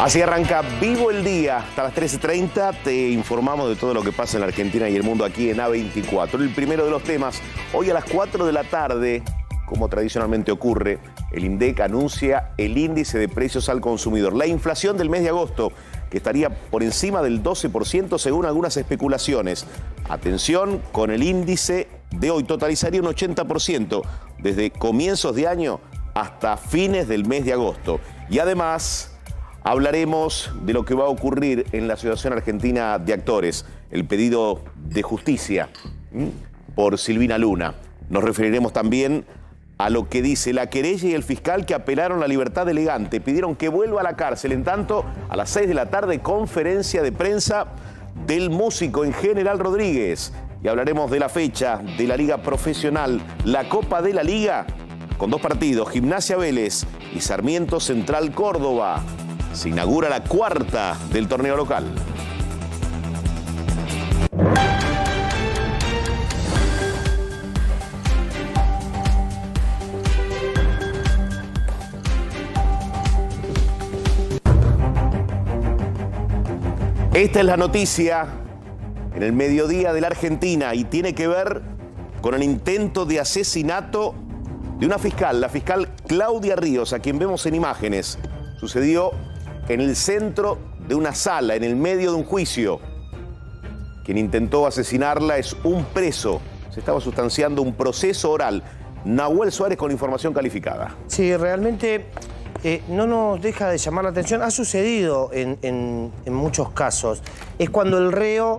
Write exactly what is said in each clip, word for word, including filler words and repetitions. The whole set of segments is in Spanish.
Así arranca Vivo el Día. Hasta las trece treinta te informamos de todo lo que pasa en la Argentina y el mundo aquí en A veinticuatro. El primero de los temas, hoy a las cuatro de la tarde, como tradicionalmente ocurre, el INDEC anuncia el índice de precios al consumidor. La inflación del mes de agosto, que estaría por encima del doce por ciento según algunas especulaciones. Atención, con el índice de hoy totalizaría un ochenta por ciento desde comienzos de año hasta fines del mes de agosto. Y además hablaremos de lo que va a ocurrir en la Asociación Argentina de Actores, el pedido de justicia ¿m? por Silvina Luna. Nos referiremos también a lo que dice la querella y el fiscal que apelaron la libertad elegante, pidieron que vuelva a la cárcel. En tanto, a las seis de la tarde, conferencia de prensa del músico en General Rodríguez. Y hablaremos de la fecha de la Liga Profesional, la Copa de la Liga, con dos partidos, Gimnasia Vélez y Sarmiento Central Córdoba. Se inaugura la cuarta del torneo local. Esta es la noticia en el mediodía de la Argentina y tiene que ver con el intento de asesinato de una fiscal, la fiscal Claudia Ríos, a quien vemos en imágenes. Sucedió en el centro de una sala, en el medio de un juicio. Quien intentó asesinarla es un preso. Se estaba sustanciando un proceso oral. Nahuel Suárez con información calificada. Sí, realmente eh, no nos deja de llamar la atención. Ha sucedido en, en, en muchos casos. Es cuando el reo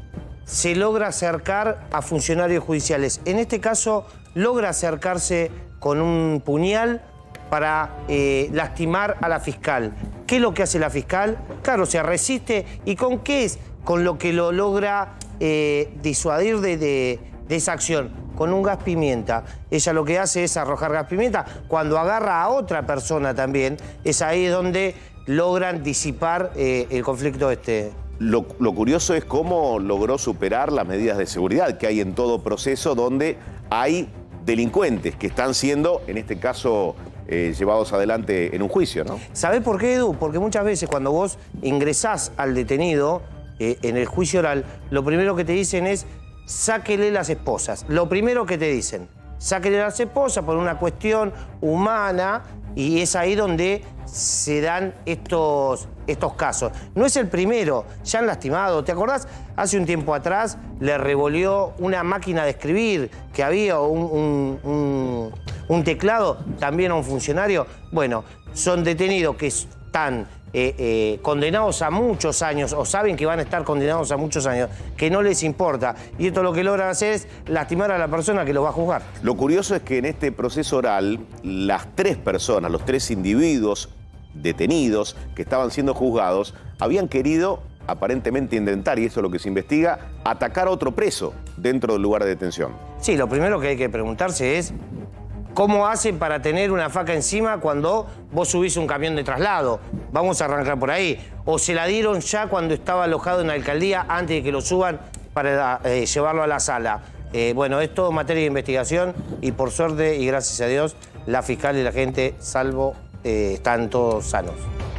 se logra acercar a funcionarios judiciales. En este caso, logra acercarse con un puñal para eh, lastimar a la fiscal. ¿Qué es lo que hace la fiscal? Claro, se resiste. ¿Y con qué es? Con lo que lo logra eh, disuadir de, de, de esa acción. Con un gas pimienta. Ella lo que hace es arrojar gas pimienta. Cuando agarra a otra persona también, es ahí donde logran disipar eh, el conflicto este. Lo, lo curioso es cómo logró superar las medidas de seguridad que hay en todo proceso donde hay delincuentes que están siendo, en este caso, eh, llevados adelante en un juicio, ¿no? ¿Sabés por qué, Edu? Porque muchas veces cuando vos ingresás al detenido eh, en el juicio oral, lo primero que te dicen es sáquele las esposas. Lo primero que te dicen, sáquele las esposas por una cuestión humana y es ahí donde se dan estos, estos casos. No es el primero, ya han lastimado. ¿Te acordás? Hace un tiempo atrás le revolvió una máquina de escribir que había, un, un, un, un teclado, también a un funcionario. Bueno, son detenidos que están eh, eh, condenados a muchos años, o saben que van a estar condenados a muchos años, que no les importa. Y esto lo que logran hacer es lastimar a la persona que lo va a juzgar. Lo curioso es que en este proceso oral, las tres personas, los tres individuos detenidos que estaban siendo juzgados, habían querido, aparentemente intentar, y eso es lo que se investiga, atacar a otro preso dentro del lugar de detención. Sí, lo primero que hay que preguntarse es ¿cómo hacen para tener una faca encima cuando vos subís un camión de traslado? Vamos a arrancar por ahí. ¿O se la dieron ya cuando estaba alojado en la alcaldía antes de que lo suban para eh, llevarlo a la sala? Eh, bueno, es todo materia de investigación y por suerte y gracias a Dios, la fiscal y la gente, salvo, eh, están todos sanos.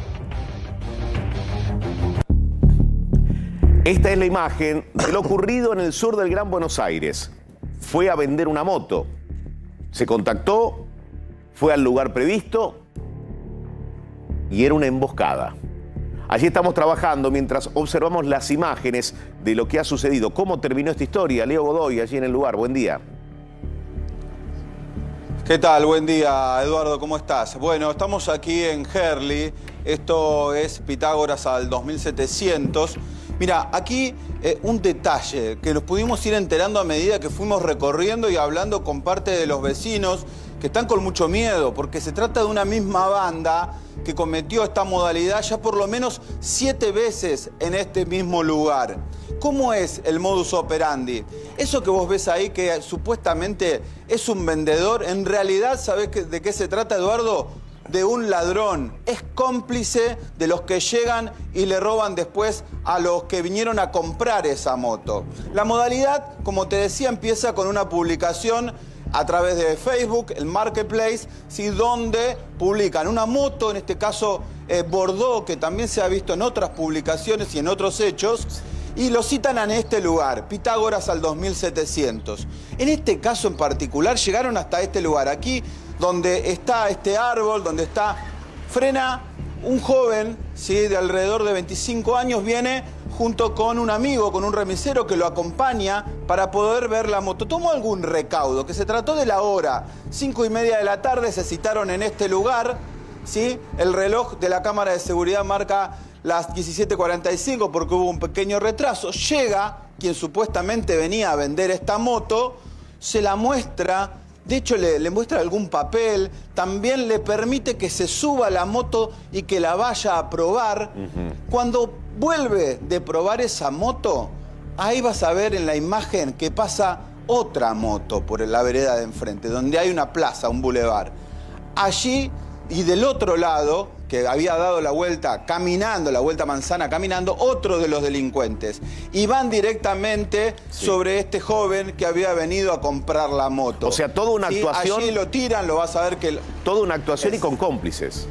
Esta es la imagen de lo ocurrido en el sur del Gran Buenos Aires. Fue a vender una moto. Se contactó, fue al lugar previsto y era una emboscada. Allí estamos trabajando mientras observamos las imágenes de lo que ha sucedido. ¿Cómo terminó esta historia? Leo Godoy, allí en el lugar. Buen día. ¿Qué tal? Buen día, Eduardo. ¿Cómo estás? Bueno, estamos aquí en Herli. Esto es Pitágoras al dos mil setecientos. Mira, aquí eh, un detalle que nos pudimos ir enterando a medida que fuimos recorriendo y hablando con parte de los vecinos que están con mucho miedo, porque se trata de una misma banda que cometió esta modalidad ya por lo menos siete veces en este mismo lugar. ¿Cómo es el modus operandi? Eso que vos ves ahí que supuestamente es un vendedor, en realidad, ¿sabés de qué se trata, Eduardo? de un ladrón, es cómplice de los que llegan y le roban después a los que vinieron a comprar esa moto. La modalidad, como te decía, empieza con una publicación a través de Facebook, el Marketplace, ¿sí? Donde publican una moto, en este caso eh, Bordeaux, que también se ha visto en otras publicaciones y en otros hechos, y lo citan en este lugar, Pitágoras al dos mil setecientos. En este caso en particular llegaron hasta este lugar, aquí donde está este árbol, donde está, frena un joven, ¿sí? De alrededor de veinticinco años, viene junto con un amigo, con un remisero que lo acompaña para poder ver la moto. Tomó algún recaudo, que se trató de la hora, cinco y media de la tarde, se citaron en este lugar, ¿sí? El reloj de la cámara de seguridad marca las diecisiete cuarenta y cinco porque hubo un pequeño retraso. Llega quien supuestamente venía a vender esta moto, se la muestra, de hecho le, le muestra algún papel, también le permite que se suba a la moto y que la vaya a probar. Uh-huh. Cuando vuelve de probar esa moto, ahí vas a ver en la imagen que pasa otra moto por la vereda de enfrente, donde hay una plaza, un bulevar. Allí y del otro lado, que había dado la vuelta caminando, la vuelta manzana caminando, otro de los delincuentes. Y van directamente sí. sobre este joven que había venido a comprar la moto. O sea, toda una ¿sí? actuación... Allí lo tiran, lo vas a ver que... Toda una actuación es... y con cómplices.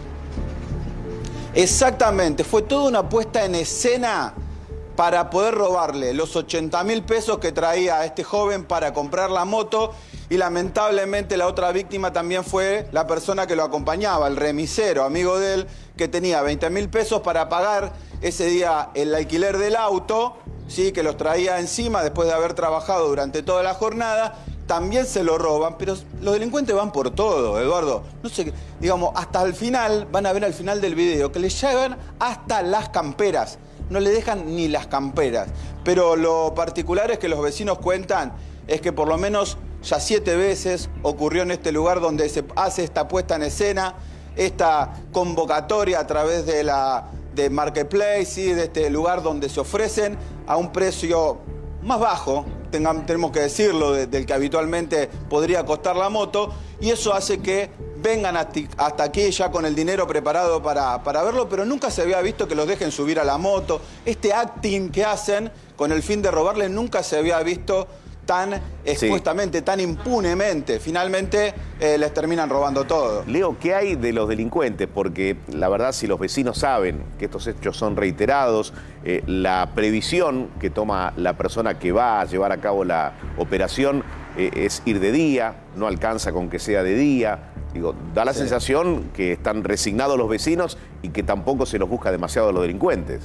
Exactamente, fue toda una puesta en escena para poder robarle los ochenta mil pesos que traía este joven para comprar la moto. Y lamentablemente la otra víctima también fue la persona que lo acompañaba, el remisero, amigo de él, que tenía veinte mil pesos para pagar ese día el alquiler del auto, ¿sí? Que los traía encima después de haber trabajado durante toda la jornada. También se lo roban, pero los delincuentes van por todo, Eduardo. No sé, digamos, hasta el final, van a ver al final del video, que le llevan hasta las camperas. No le dejan ni las camperas. Pero lo particular es que los vecinos cuentan, es que por lo menos ya siete veces ocurrió en este lugar donde se hace esta puesta en escena, esta convocatoria a través de la de Marketplace, ¿sí? De este lugar donde se ofrecen a un precio más bajo, tengan, tenemos que decirlo, de, del que habitualmente podría costar la moto, y eso hace que vengan hasta, hasta aquí ya con el dinero preparado para, para verlo, pero nunca se había visto que los dejen subir a la moto. Este acting que hacen con el fin de robarle nunca se había visto tan expuestamente, sí. tan impunemente. Finalmente eh, les terminan robando todo. Leo, ¿qué hay de los delincuentes? Porque la verdad, si los vecinos saben que estos hechos son reiterados, eh, la previsión que toma la persona que va a llevar a cabo la operación eh, es ir de día, no alcanza con que sea de día. Digo, da la sí. sensación que están resignados los vecinos y que tampoco se los busca demasiado a los delincuentes.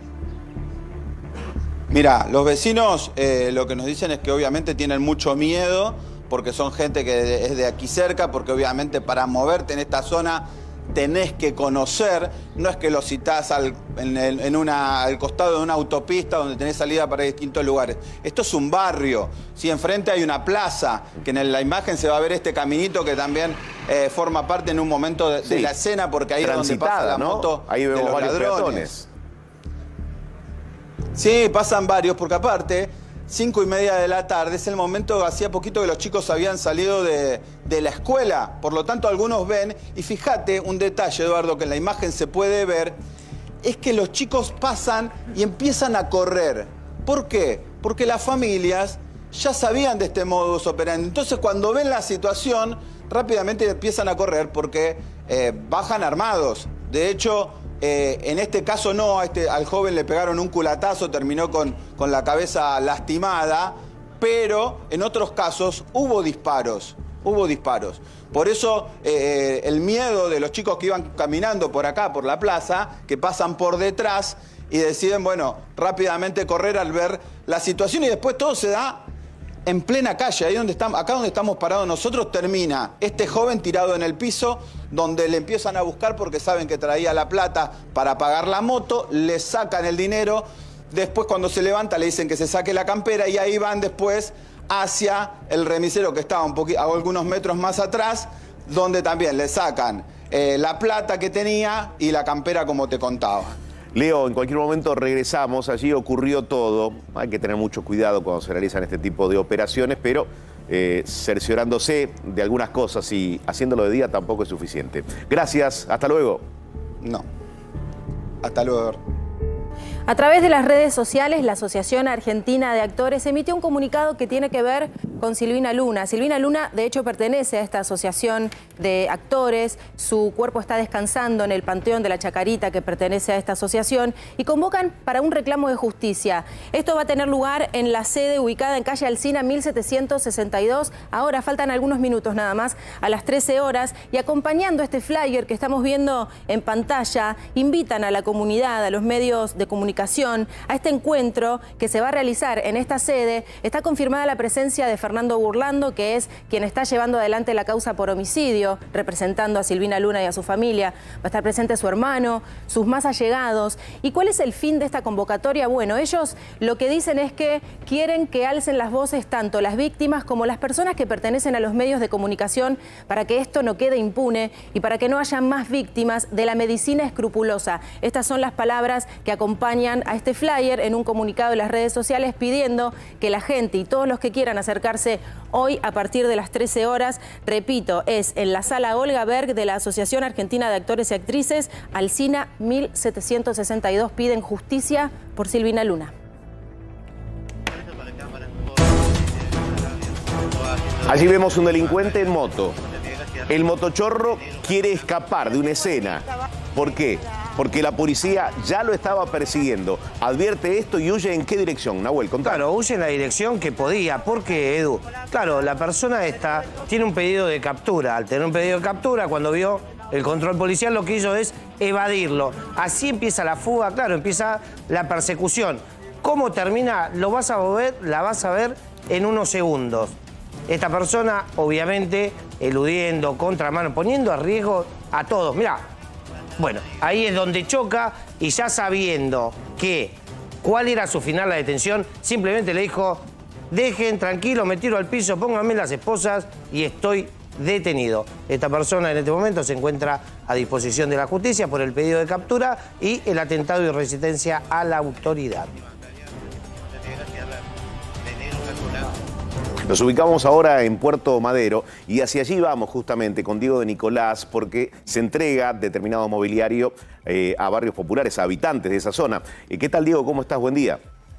Mira, los vecinos eh, lo que nos dicen es que obviamente tienen mucho miedo porque son gente que es de aquí cerca, porque obviamente para moverte en esta zona tenés que conocer, no es que lo citás al, en el, en una, al costado de una autopista donde tenés salida para distintos lugares. Esto es un barrio, ¿sí? Enfrente hay una plaza, que en la imagen se va a ver este caminito que también eh, forma parte en un momento de, sí. de la escena, porque ahí es donde pasa la ¿no? moto ahí vemos de los varios ladrones. peatones. Sí, pasan varios, porque aparte, cinco y media de la tarde es el momento, hacía poquito que los chicos habían salido de, de la escuela, por lo tanto algunos ven, y fíjate un detalle, Eduardo, que en la imagen se puede ver, es que los chicos pasan y empiezan a correr. ¿Por qué? Porque las familias ya sabían de este modus operandi. Entonces cuando ven la situación, rápidamente empiezan a correr porque eh, bajan armados. De hecho, Eh, en este caso no, a este, al joven le pegaron un culatazo, terminó con, con la cabeza lastimada, pero en otros casos hubo disparos, hubo disparos. Por eso eh, el miedo de los chicos que iban caminando por acá, por la plaza, que pasan por detrás y deciden, bueno, rápidamente correr al ver la situación, y después todo se da en plena calle, ahí donde estamos, acá donde estamos parados nosotros, termina este joven tirado en el piso, donde le empiezan a buscar porque saben que traía la plata para pagar la moto, le sacan el dinero, después cuando se levanta le dicen que se saque la campera, y ahí van después hacia el remisero que estaba un poquito, a algunos metros más atrás, donde también le sacan eh, la plata que tenía y la campera, como te contaba. Leo, en cualquier momento regresamos, allí ocurrió todo, hay que tener mucho cuidado cuando se realizan este tipo de operaciones, pero eh, cerciorándose de algunas cosas y haciéndolo de día tampoco es suficiente. Gracias, hasta luego. No. Hasta luego. A través de las redes sociales, la Asociación Argentina de Actores emitió un comunicado que tiene que ver con Silvina Luna. Silvina Luna, de hecho, pertenece a esta asociación de actores. Su cuerpo está descansando en el Panteón de la Chacarita, que pertenece a esta asociación, y convocan para un reclamo de justicia. Esto va a tener lugar en la sede ubicada en calle Alsina mil setecientos sesenta y dos. Ahora faltan algunos minutos nada más, a las trece horas, y acompañando este flyer que estamos viendo en pantalla, invitan a la comunidad, a los medios de comunicación, a este encuentro que se va a realizar en esta sede. Está confirmada la presencia de Fernando Burlando, que es quien está llevando adelante la causa por homicidio, representando a Silvina Luna y a su familia. Va a estar presente su hermano, sus más allegados. ¿Y cuál es el fin de esta convocatoria? Bueno, ellos lo que dicen es que quieren que alcen las voces tanto las víctimas como las personas que pertenecen a los medios de comunicación para que esto no quede impune y para que no haya más víctimas de la medicina escrupulosa. Estas son las palabras que acompañan a este flyer en un comunicado en las redes sociales, pidiendo que la gente y todos los que quieran acercarse hoy a partir de las trece horas, repito, es en la sala Olga Berg de la Asociación Argentina de Actores y Actrices, Alsina mil setecientos sesenta y dos, piden justicia por Silvina Luna. Allí vemos un delincuente en moto. El motochorro quiere escapar de una escena. ¿Por qué? Porque la policía ya lo estaba persiguiendo. Advierte esto y huye ¿en qué dirección? Nahuel, contá. Claro, huye en la dirección que podía. ¿Por qué, Edu? Claro, la persona esta tiene un pedido de captura. Al tener un pedido de captura, cuando vio el control policial, lo que hizo es evadirlo. Así empieza la fuga, claro, empieza la persecución. ¿Cómo termina? Lo vas a ver, la vas a ver en unos segundos. Esta persona, obviamente, eludiendo, contramano, poniendo a riesgo a todos. Mirá. Bueno, ahí es donde choca y ya sabiendo que cuál era su final la detención, simplemente le dijo, dejen tranquilo, me tiro al piso, pónganme las esposas y estoy detenido. Esta persona en este momento se encuentra a disposición de la justicia por el pedido de captura y el atentado y resistencia a la autoridad. Nos ubicamos ahora en Puerto Madero y hacia allí vamos justamente con Diego de Nicolás porque se entrega determinado mobiliario eh, a barrios populares, a habitantes de esa zona. Eh, ¿Qué tal, Diego? ¿Cómo estás? Buen día.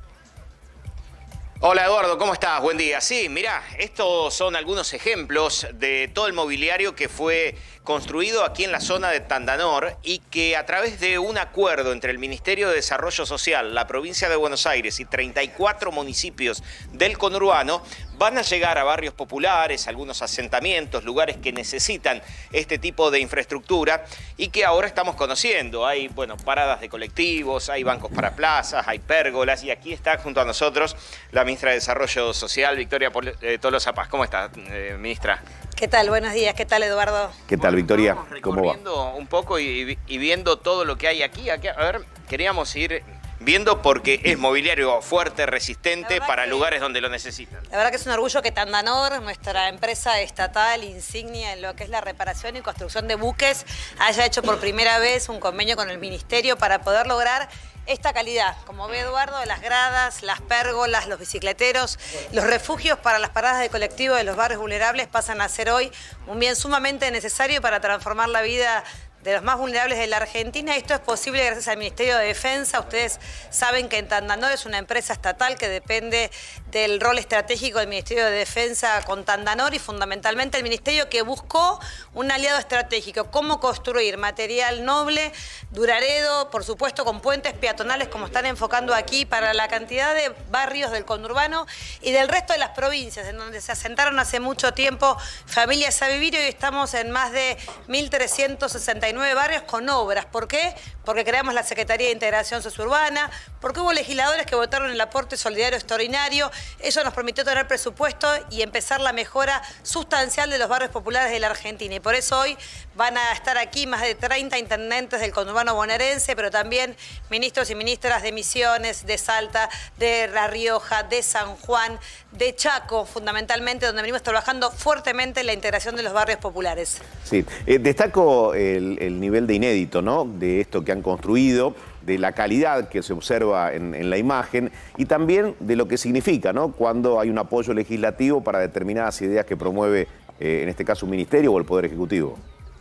Hola Eduardo, ¿cómo estás? Buen día. Sí, mirá, estos son algunos ejemplos de todo el mobiliario que fue construido aquí en la zona de Tandanor y que a través de un acuerdo entre el Ministerio de Desarrollo Social, la provincia de Buenos Aires y treinta y cuatro municipios del conurbano van a llegar a barrios populares, algunos asentamientos, lugares que necesitan este tipo de infraestructura y que ahora estamos conociendo. Hay, bueno, paradas de colectivos, hay bancos para plazas, hay pérgolas y aquí está junto a nosotros la ministra de Desarrollo Social, Victoria Tolosa Paz. ¿Cómo está, eh, ministra? ¿Qué tal? Buenos días. ¿Qué tal, Eduardo? ¿Qué tal, Victoria? Vamos ¿Cómo va? recorriendo un poco y, y viendo todo lo que hay aquí. aquí. A ver, queríamos ir viendo porque es mobiliario fuerte, resistente para que, lugares donde lo necesitan. La verdad que es un orgullo que Tandanor, nuestra empresa estatal, insignia en lo que es la reparación y construcción de buques, haya hecho por primera vez un convenio con el Ministerio para poder lograr esta calidad. Como ve Eduardo, las gradas, las pérgolas, los bicicleteros, los refugios para las paradas de colectivo de los barrios vulnerables pasan a ser hoy un bien sumamente necesario para transformar la vida de los más vulnerables de la Argentina. Esto es posible gracias al Ministerio de Defensa. Ustedes saben que en Tandanor es una empresa estatal que depende del rol estratégico del Ministerio de Defensa con Tandanor y fundamentalmente el Ministerio que buscó un aliado estratégico. Cómo construir material noble, duraredo, por supuesto con puentes peatonales como están enfocando aquí para la cantidad de barrios del conurbano y del resto de las provincias en donde se asentaron hace mucho tiempo familias a vivir y hoy estamos en más de mil trescientos sesenta y nueve barrios con obras. ¿Por qué? Porque creamos la Secretaría de Integración Sociourbana, porque hubo legisladores que votaron el aporte solidario extraordinario. Eso nos permitió tener presupuesto y empezar la mejora sustancial de los barrios populares de la Argentina. Y por eso hoy van a estar aquí más de treinta intendentes del conurbano bonaerense, pero también ministros y ministras de Misiones, de Salta, de La Rioja, de San Juan, de Chaco, fundamentalmente, donde venimos trabajando fuertemente en la integración de los barrios populares. Sí, eh, destaco el, el nivel de inédito, ¿no?, de esto que han construido. de la calidad que se observa en, en la imagen y también de lo que significa, ¿no?, cuando hay un apoyo legislativo para determinadas ideas que promueve, eh, en este caso, un ministerio o el Poder Ejecutivo.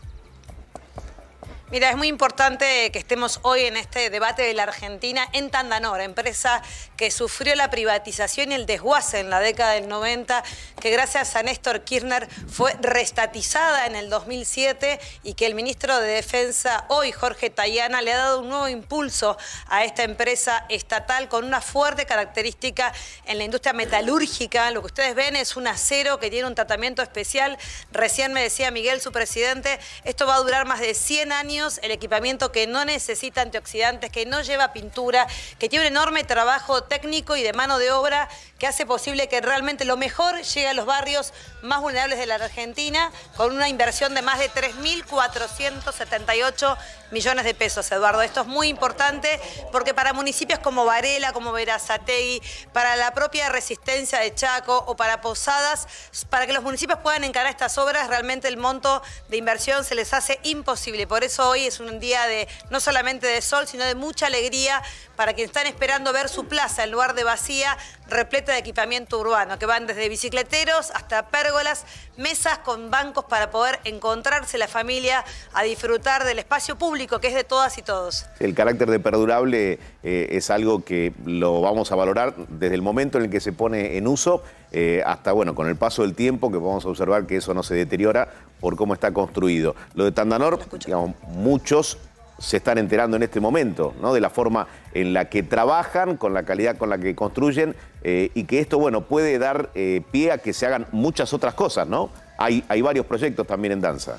Mira, es muy importante que estemos hoy en este debate de la Argentina en Tandanor, empresa que sufrió la privatización y el desguace en la década del noventa, que gracias a Néstor Kirchner fue reestatizada en el dos mil siete y que el ministro de Defensa, hoy Jorge Tayana, le ha dado un nuevo impulso a esta empresa estatal con una fuerte característica en la industria metalúrgica. Lo que ustedes ven es un acero que tiene un tratamiento especial. Recién me decía Miguel, su presidente, esto va a durar más de cien años. El equipamiento que no necesita antioxidantes, que no lleva pintura, que tiene un enorme trabajo técnico y de mano de obra que hace posible que realmente lo mejor llegue a los barrios más vulnerables de la Argentina con una inversión de más de tres mil cuatrocientos setenta y ocho millones de pesos, Eduardo. Esto es muy importante porque para municipios como Varela, como Berazategui, para la propia Resistencia de Chaco o para Posadas, para que los municipios puedan encarar estas obras, realmente el monto de inversión se les hace imposible. Por eso hoy es un día de no solamente de sol, sino de mucha alegría para quienes están esperando ver su plaza en lugar de vacía, repleta de equipamiento urbano, que van desde bicicleteros hasta pérgolas, mesas con bancos para poder encontrarse la familia a disfrutar del espacio público que es de todas y todos. El carácter de perdurable eh, es algo que lo vamos a valorar desde el momento en el que se pone en uso eh, hasta, bueno, con el paso del tiempo, que vamos a observar que eso no se deteriora por cómo está construido. Lo de Tandanor, digamos, muchos se están enterando en este momento, ¿no?, de la forma en la que trabajan, con la calidad con la que construyen eh, y que esto, bueno, puede dar eh, pie a que se hagan muchas otras cosas, ¿no? Hay, hay varios proyectos también en danza.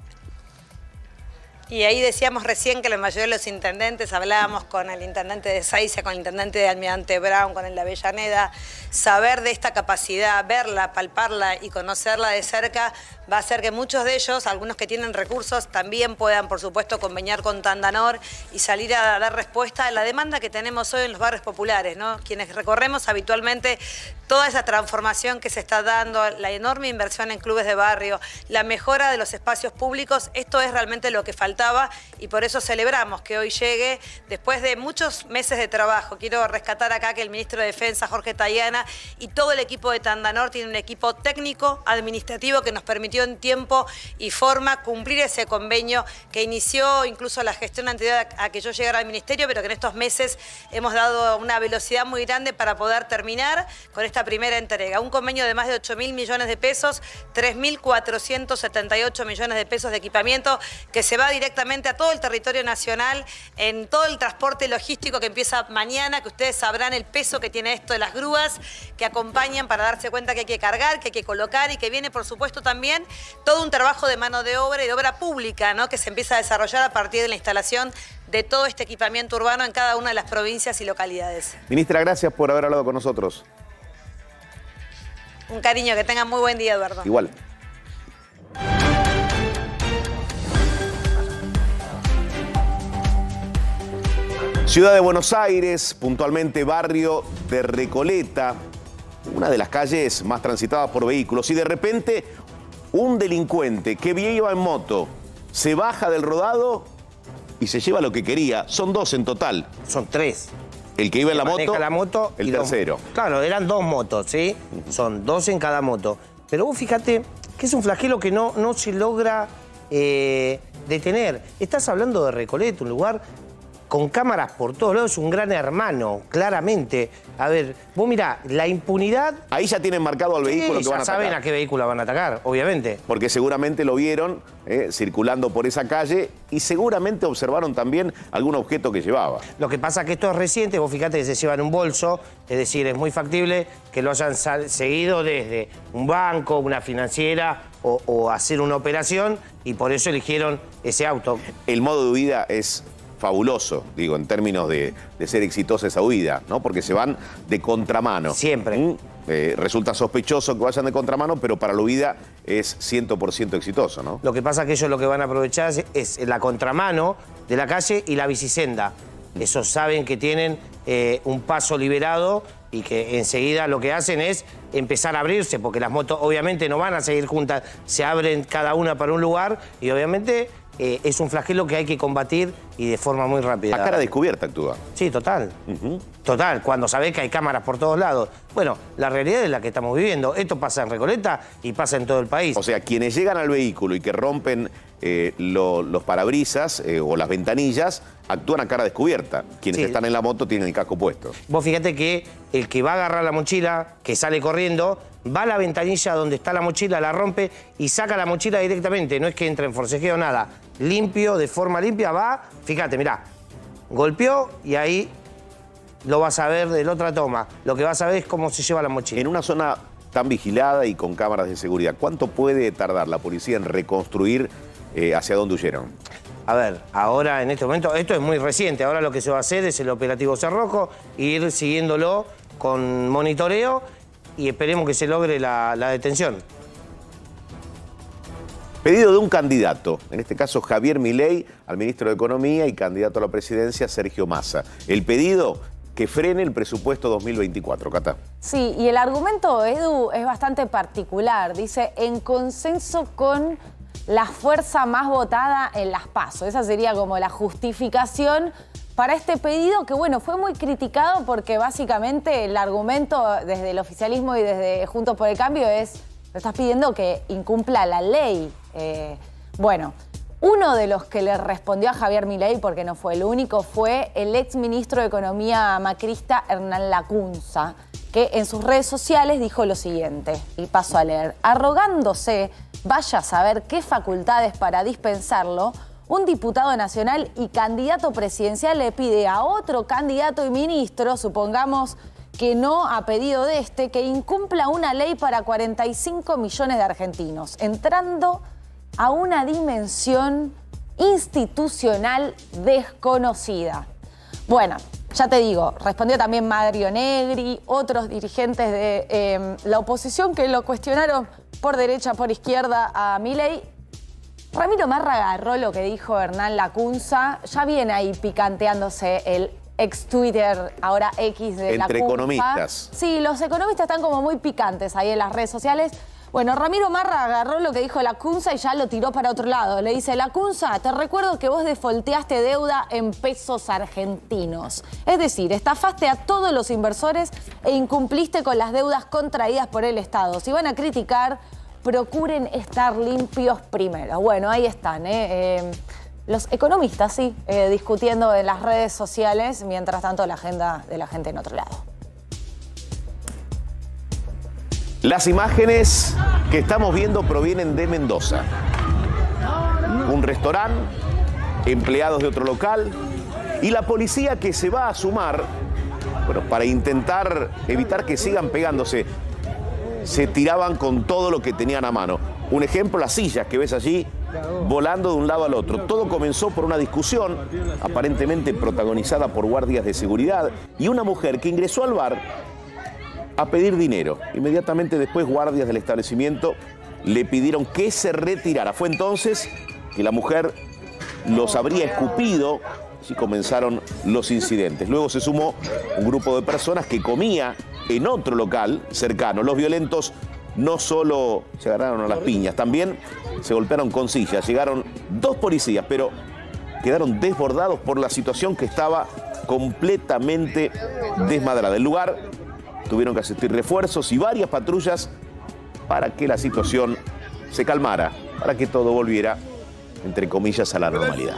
Y ahí decíamos recién que la mayoría de los intendentes, hablábamos con el intendente de Saiza, con el intendente de Almirante Brown, con el de Avellaneda, saber de esta capacidad, verla, palparla y conocerla de cerca, va a hacer que muchos de ellos, algunos que tienen recursos, también puedan, por supuesto, conveniar con Tandanor y salir a dar respuesta a la demanda que tenemos hoy en los barrios populares, ¿no? Quienes recorremos habitualmente toda esa transformación que se está dando, la enorme inversión en clubes de barrio, la mejora de los espacios públicos, esto es realmente lo que faltaba y por eso celebramos que hoy llegue después de muchos meses de trabajo. Quiero rescatar acá que el ministro de Defensa, Jorge Tayana, y todo el equipo de Tandanor tiene un equipo técnico, administrativo que nos permitió en tiempo y forma cumplir ese convenio que inició incluso la gestión anterior a que yo llegara al ministerio, pero que en estos meses hemos dado una velocidad muy grande para poder terminar con esta primera entrega. Un convenio de más de ocho mil millones de pesos, tres mil cuatrocientos setenta y ocho millones de pesos de equipamiento que se va directamente a todo el territorio nacional, en todo el transporte logístico que empieza mañana, que ustedes sabrán el peso que tiene esto de las grúas que acompañan para darse cuenta que hay que cargar, que hay que colocar y que viene, por supuesto, también todo un trabajo de mano de obra y de obra pública, ¿no?, que se empieza a desarrollar a partir de la instalación de todo este equipamiento urbano en cada una de las provincias y localidades. Ministra, gracias por haber hablado con nosotros. Un cariño, que tengan muy buen día, Eduardo. Igual. Ciudad de Buenos Aires, puntualmente barrio de Recoleta, una de las calles más transitadas por vehículos, y de repente un delincuente que iba en moto se baja del rodado y se lleva lo que quería. Son dos en total. Son tres. El que iba en la moto, la moto el y tercero. Dos, claro, eran dos motos, ¿sí? Son dos en cada moto. Pero vos fíjate que es un flagelo que no, no se logra eh, detener. Estás hablando de Recoleta, un lugar con cámaras por todos lados, un gran hermano, claramente. A ver, vos mirá, la impunidad... Ahí ya tienen marcado al vehículo sí, que van a ya saben atacar. a qué vehículo van a atacar, obviamente. Porque seguramente lo vieron eh, circulando por esa calle y seguramente observaron también algún objeto que llevaba. Lo que pasa es que esto es reciente, vos fíjate que se llevan un bolso, es decir, es muy factible que lo hayan seguido desde un banco, una financiera o, o hacer una operación y por eso eligieron ese auto. El modo de huida es fabuloso, digo, en términos de, de ser exitosa esa huida, ¿no? Porque se van de contramano. Siempre. ¿Mm? Eh, resulta sospechoso que vayan de contramano, pero para la huida es cien por ciento exitoso, ¿no? Lo que pasa es que ellos lo que van a aprovechar es, es la contramano de la calle y la bicisenda. Esos saben que tienen eh, un paso liberado y que enseguida lo que hacen es empezar a abrirse, porque las motos obviamente no van a seguir juntas, se abren cada una para un lugar y obviamente eh, es un flagelo que hay que combatir y de forma muy rápida. A cara descubierta actúa. Sí, total. Uh-huh. Total, cuando sabés que hay cámaras por todos lados. Bueno, la realidad es la que estamos viviendo. Esto pasa en Recoleta y pasa en todo el país. O sea, quienes llegan al vehículo y que rompen eh, lo, los parabrisas eh, o las ventanillas, actúan a cara descubierta. Quienes sí. están en la moto tienen el casco puesto. Vos fíjate que el que va a agarrar la mochila, que sale corriendo, va a la ventanilla donde está la mochila, la rompe y saca la mochila directamente. No es que entre en forcejeo, nada. Limpio, de forma limpia, va, fíjate, mirá, golpeó y ahí lo vas a ver de la otra toma. Lo que vas a ver es cómo se lleva la mochila. En una zona tan vigilada y con cámaras de seguridad, ¿cuánto puede tardar la policía en reconstruir eh, hacia dónde huyeron? A ver, ahora en este momento, esto es muy reciente, ahora lo que se va a hacer es el operativo Cerrojo, ir siguiéndolo con monitoreo y esperemos que se logre la, la detención. Pedido de un candidato, en este caso Javier Milei, al ministro de Economía y candidato a la presidencia Sergio Massa. El pedido que frene el presupuesto dos mil veinticuatro, Cata. Sí, y el argumento, Edu, es bastante particular. Dice, en consenso con la fuerza más votada en las PASO. Esa sería como la justificación para este pedido que, bueno, fue muy criticado porque básicamente el argumento desde el oficialismo y desde Juntos por el Cambio es, lo estás pidiendo que incumpla la ley. Eh, bueno, uno de los que le respondió a Javier Milei, porque no fue el único, fue el ex ministro de Economía macrista Hernán Lacunza, que en sus redes sociales dijo lo siguiente, y paso a leer: arrogándose, vaya a saber qué facultades para dispensarlo, un diputado nacional y candidato presidencial le pide a otro candidato y ministro, supongamos que no a pedido de este, que incumpla una ley para cuarenta y cinco millones de argentinos, entrando a una dimensión institucional desconocida. Bueno, ya te digo, respondió también Mario Negri, otros dirigentes de eh, la oposición que lo cuestionaron por derecha, por izquierda a Milei. Ramiro Marra agarró lo que dijo Hernán Lacunza, ya viene ahí picanteándose el ex Twitter, ahora X de Lacunza. Entre economistas. Sí, los economistas están como muy picantes ahí en las redes sociales. Bueno, Ramiro Marra agarró lo que dijo Lacunza y ya lo tiró para otro lado. Le dice, Lacunza, te recuerdo que vos defolteaste deuda en pesos argentinos. Es decir, estafaste a todos los inversores e incumpliste con las deudas contraídas por el Estado. Si van a criticar, procuren estar limpios primero. Bueno, ahí están, ¿eh? eh los economistas, sí, eh, discutiendo en las redes sociales, mientras tanto la agenda de la gente en otro lado. Las imágenes que estamos viendo provienen de Mendoza. Un restaurante, empleados de otro local y la policía que se va a sumar, bueno, para intentar evitar que sigan pegándose. Se tiraban con todo lo que tenían a mano. Un ejemplo, las sillas que ves allí volando de un lado al otro. Todo comenzó por una discusión, aparentemente protagonizada por guardias de seguridad, y una mujer que ingresó al bar a pedir dinero. Inmediatamente después, guardias del establecimiento le pidieron que se retirara. Fue entonces que la mujer los habría escupido y comenzaron los incidentes. Luego se sumó un grupo de personas que comía en otro local cercano. Los violentos no solo se agarraron a las piñas, también se golpearon con sillas. Llegaron dos policías, pero quedaron desbordados por la situación que estaba completamente desmadrada. El lugar tuvieron que asistir refuerzos y varias patrullas para que la situación se calmara, para que todo volviera, entre comillas, a la normalidad.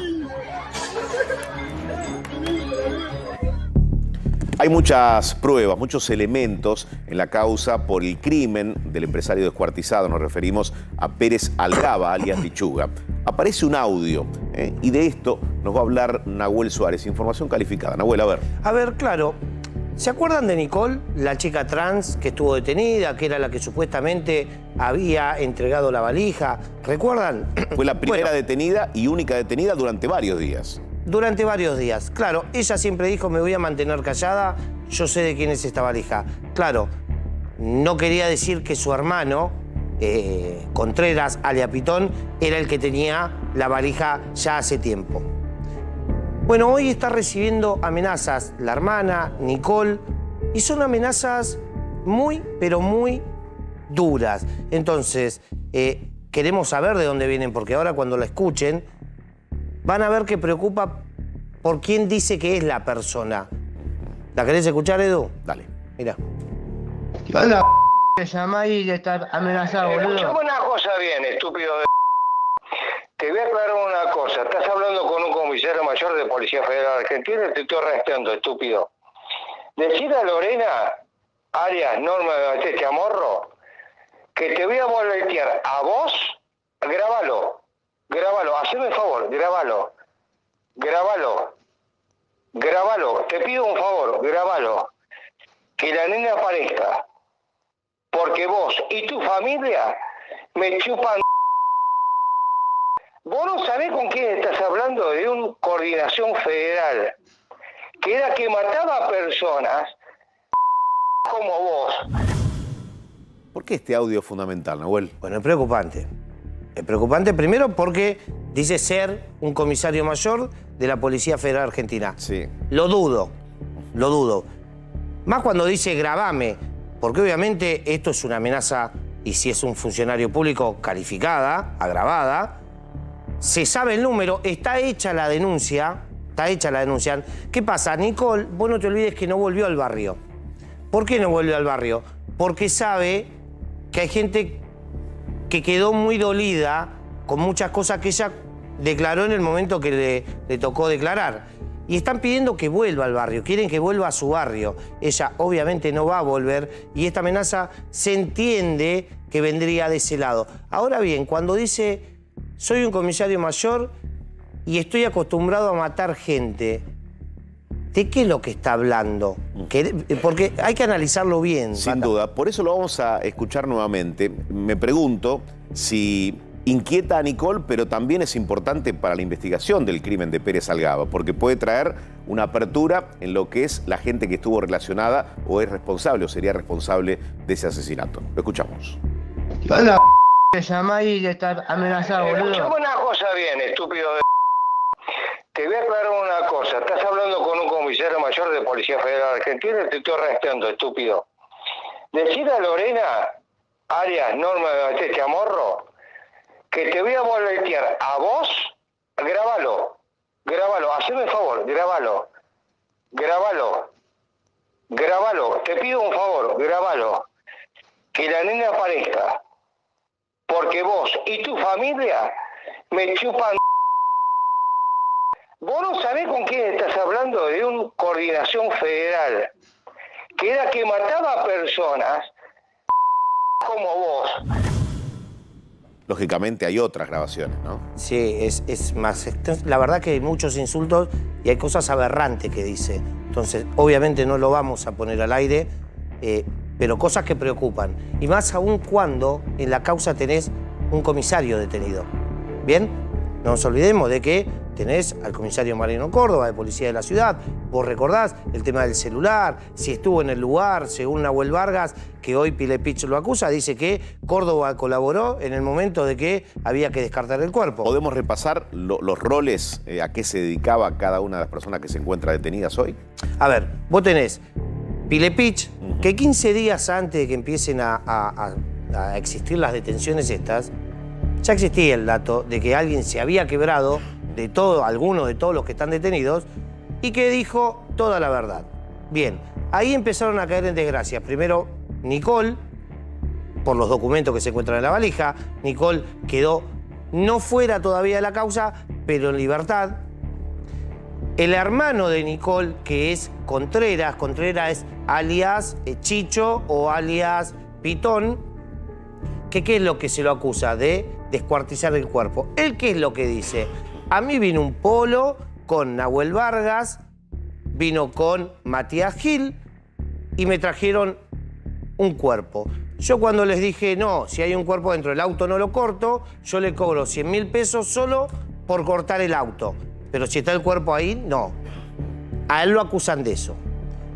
Hay muchas pruebas, muchos elementos en la causa por el crimen del empresario descuartizado. Nos referimos a Pérez Algaba, alias Lechuga. Aparece un audio, ¿eh? y de esto nos va a hablar Nahuel Suárez. Información calificada. Nahuel, a ver. A ver, claro. ¿Se acuerdan de Nicole, la chica trans que estuvo detenida, que era la que supuestamente había entregado la valija? ¿Recuerdan? Fue la primera bueno, detenida y única detenida durante varios días. Durante varios días. Claro, ella siempre dijo, me voy a mantener callada, yo sé de quién es esta valija. Claro, no quería decir que su hermano, eh, Contreras, alias Pitón, era el que tenía la valija ya hace tiempo. Bueno, hoy está recibiendo amenazas la hermana, Nicole, y son amenazas muy, pero muy duras. Entonces, eh, queremos saber de dónde vienen, porque ahora cuando la escuchen, van a ver que preocupa por quién dice que es la persona. ¿La querés escuchar, Edu? Dale. Mira. ¿Qué onda, te llamás y le estás amenazado, boludo? Escuchame una cosa bien, estúpido de... Te voy a aclarar una cosa. Estás hablando con un comisario mayor de Policía Federal Argentina y te estoy arrestando, estúpido. Decir a Lorena, Arias, Norma de Batiste Amorro, que te voy a boletear a vos, grábalo, grábalo, haceme el favor, grábalo, grábalo, grábalo, te pido un favor, grábalo, que la nena aparezca, porque vos y tu familia me chupan. Vos no sabés con quién estás hablando, de una coordinación federal, que era que mataba a personas como vos. ¿Por qué este audio es fundamental, Nahuel? Bueno, es preocupante. Es preocupante primero porque dice ser un comisario mayor de la Policía Federal Argentina. Sí. Lo dudo, lo dudo. Más cuando dice grabame, porque obviamente esto es una amenaza, y si es un funcionario público, calificada, agravada. Se sabe el número, está hecha la denuncia, está hecha la denuncia. ¿Qué pasa? Nicole, vos no te olvides que no volvió al barrio. ¿Por qué no volvió al barrio? Porque sabe que hay gente que quedó muy dolida con muchas cosas que ella declaró en el momento que le, le tocó declarar. Y están pidiendo que vuelva al barrio, quieren que vuelva a su barrio. Ella obviamente no va a volver y esta amenaza se entiende que vendría de ese lado. Ahora bien, cuando dice, soy un comisario mayor y estoy acostumbrado a matar gente, ¿de qué es lo que está hablando? Que, porque hay que analizarlo bien. Sin Pata. duda. Por eso lo vamos a escuchar nuevamente. Me pregunto si inquieta a Nicole, pero también es importante para la investigación del crimen de Pérez Algaba, porque puede traer una apertura en lo que es la gente que estuvo relacionada o es responsable o sería responsable de ese asesinato. Lo escuchamos. ¿Qué onda, te llamás y le estás amenazado, boludo? Escuchame una cosa bien, estúpido de... Te voy a aclarar una cosa. Estás hablando con un comisario mayor de Policía Federal Argentina y te estoy arrestando, estúpido. Decir a Lorena, Arias, Norma de Batiste Amorro, que te voy a boletear a vos, grábalo, grábalo, haceme el favor, grábalo, grábalo, grábalo, te pido un favor, grábalo, que la nena aparezca, porque vos y tu familia me chupan. Vos no sabés con quién estás hablando, de una coordinación federal, que era que mataba a personas como vos. Lógicamente hay otras grabaciones, ¿no? Sí, es, es más... La verdad que hay muchos insultos y hay cosas aberrantes que dice. Entonces, obviamente no lo vamos a poner al aire, eh, pero cosas que preocupan. Y más aún cuando en la causa tenés un comisario detenido. ¿Bien? No nos olvidemos de que tenés al comisario Mariano Córdoba, de Policía de la Ciudad. Vos recordás el tema del celular, si estuvo en el lugar, según Nahuel Vargas, que hoy Pilepich lo acusa, dice que Córdoba colaboró en el momento de que había que descartar el cuerpo. ¿Podemos repasar lo, los roles, eh, a qué se dedicaba cada una de las personas que se encuentran detenidas hoy? A ver, vos tenés Pilepich, uh-huh. que quince días antes de que empiecen a, a, a, a existir las detenciones estas, ya existía el dato de que alguien se había quebrado de todo, algunos de todos los que están detenidos, y que dijo toda la verdad. Bien, ahí empezaron a caer en desgracia. Primero, Nicole, por los documentos que se encuentran en la valija. Nicole quedó no fuera todavía de la causa, pero en libertad. El hermano de Nicole, que es Contreras, Contreras es alias Chicho o alias Pitón, que ¿qué es lo que se lo acusa? De descuartizar el cuerpo. ¿Él qué es lo que dice? A mí vino un polo con Nahuel Vargas, vino con Matías Gil y me trajeron un cuerpo. Yo cuando les dije, no, si hay un cuerpo dentro del auto no lo corto, yo le cobro cien mil pesos solo por cortar el auto. Pero si está el cuerpo ahí, no. A él lo acusan de eso.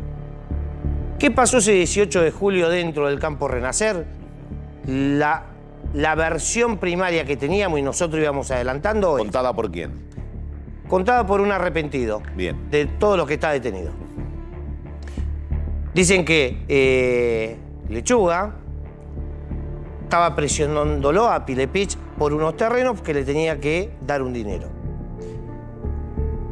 ¿Qué pasó ese dieciocho de julio dentro del campo Renacer? La... La versión primaria que teníamos y nosotros íbamos adelantando... ¿Contada por quién? Contada por un arrepentido. Bien. De todo lo que está detenido. Dicen que eh, Lechuga estaba presionándolo a Pilepich por unos terrenos que le tenía que dar un dinero.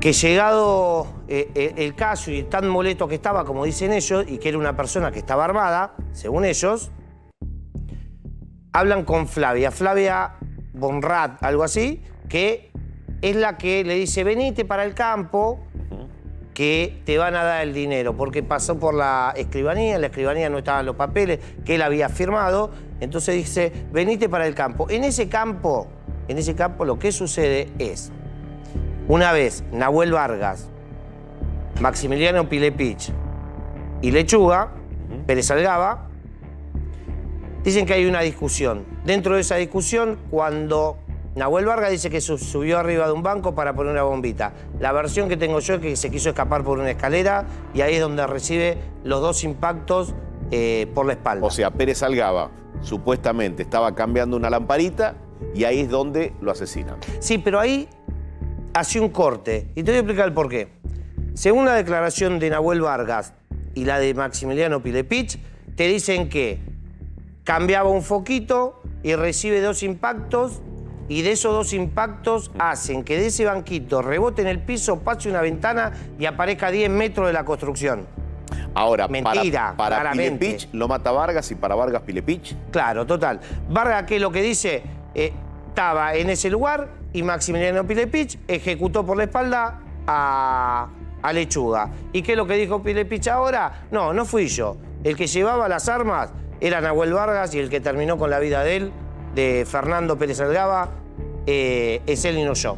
que llegado eh, eh, el caso y tan molesto que estaba, como dicen ellos, y que era una persona que estaba armada, según ellos, hablan con Flavia, Flavia Bonrat, algo así, que es la que le dice, venite para el campo, que te van a dar el dinero, porque pasó por la escribanía, en la escribanía no estaban los papeles que él había firmado, entonces dice, venite para el campo. En ese campo, en ese campo lo que sucede es, una vez Nahuel Vargas, Maximiliano Pilepich y Lechuga, Pérez Algaba, dicen que hay una discusión. Dentro de esa discusión, cuando Nahuel Vargas dice que subió arriba de un banco para poner una bombita. La versión que tengo yo es que se quiso escapar por una escalera y ahí es donde recibe los dos impactos eh, por la espalda. O sea, Pérez Algaba supuestamente estaba cambiando una lamparita y ahí es donde lo asesinan. Sí, pero ahí hace un corte y te voy a explicar el por qué. Según la declaración de Nahuel Vargas y la de Maximiliano Pilepich, te dicen que cambiaba un foquito y recibe dos impactos. Y de esos dos impactos hacen que de ese banquito rebote en el piso, pase una ventana y aparezca a diez metros de la construcción. Ahora, mentira, para, para claramente. Pilepich lo mata Vargas y para Vargas Pilepich. Claro, total. Vargas, ¿qué es lo que dice? Eh, estaba en ese lugar y Maximiliano Pilepich ejecutó por la espalda a, a Lechuga. ¿Y qué es lo que dijo Pilepich ahora? No, no fui yo. El que llevaba las armas era Nahuel Vargas y el que terminó con la vida de él, de Fernando Pérez Algaba, eh, es él y no yo.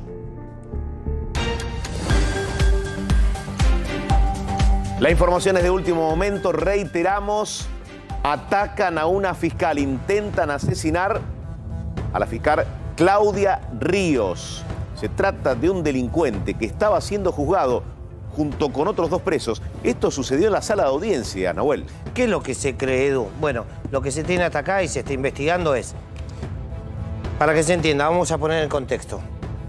La información es de último momento, reiteramos, atacan a una fiscal, intentan asesinar a la fiscal Claudia Ríos. Se trata de un delincuente que estaba siendo juzgado junto con otros dos presos. Esto sucedió en la sala de audiencia, Nahuel. ¿Qué es lo que se cree, Edu? Bueno, lo que se tiene hasta acá y se está investigando es, para que se entienda, vamos a poner el contexto.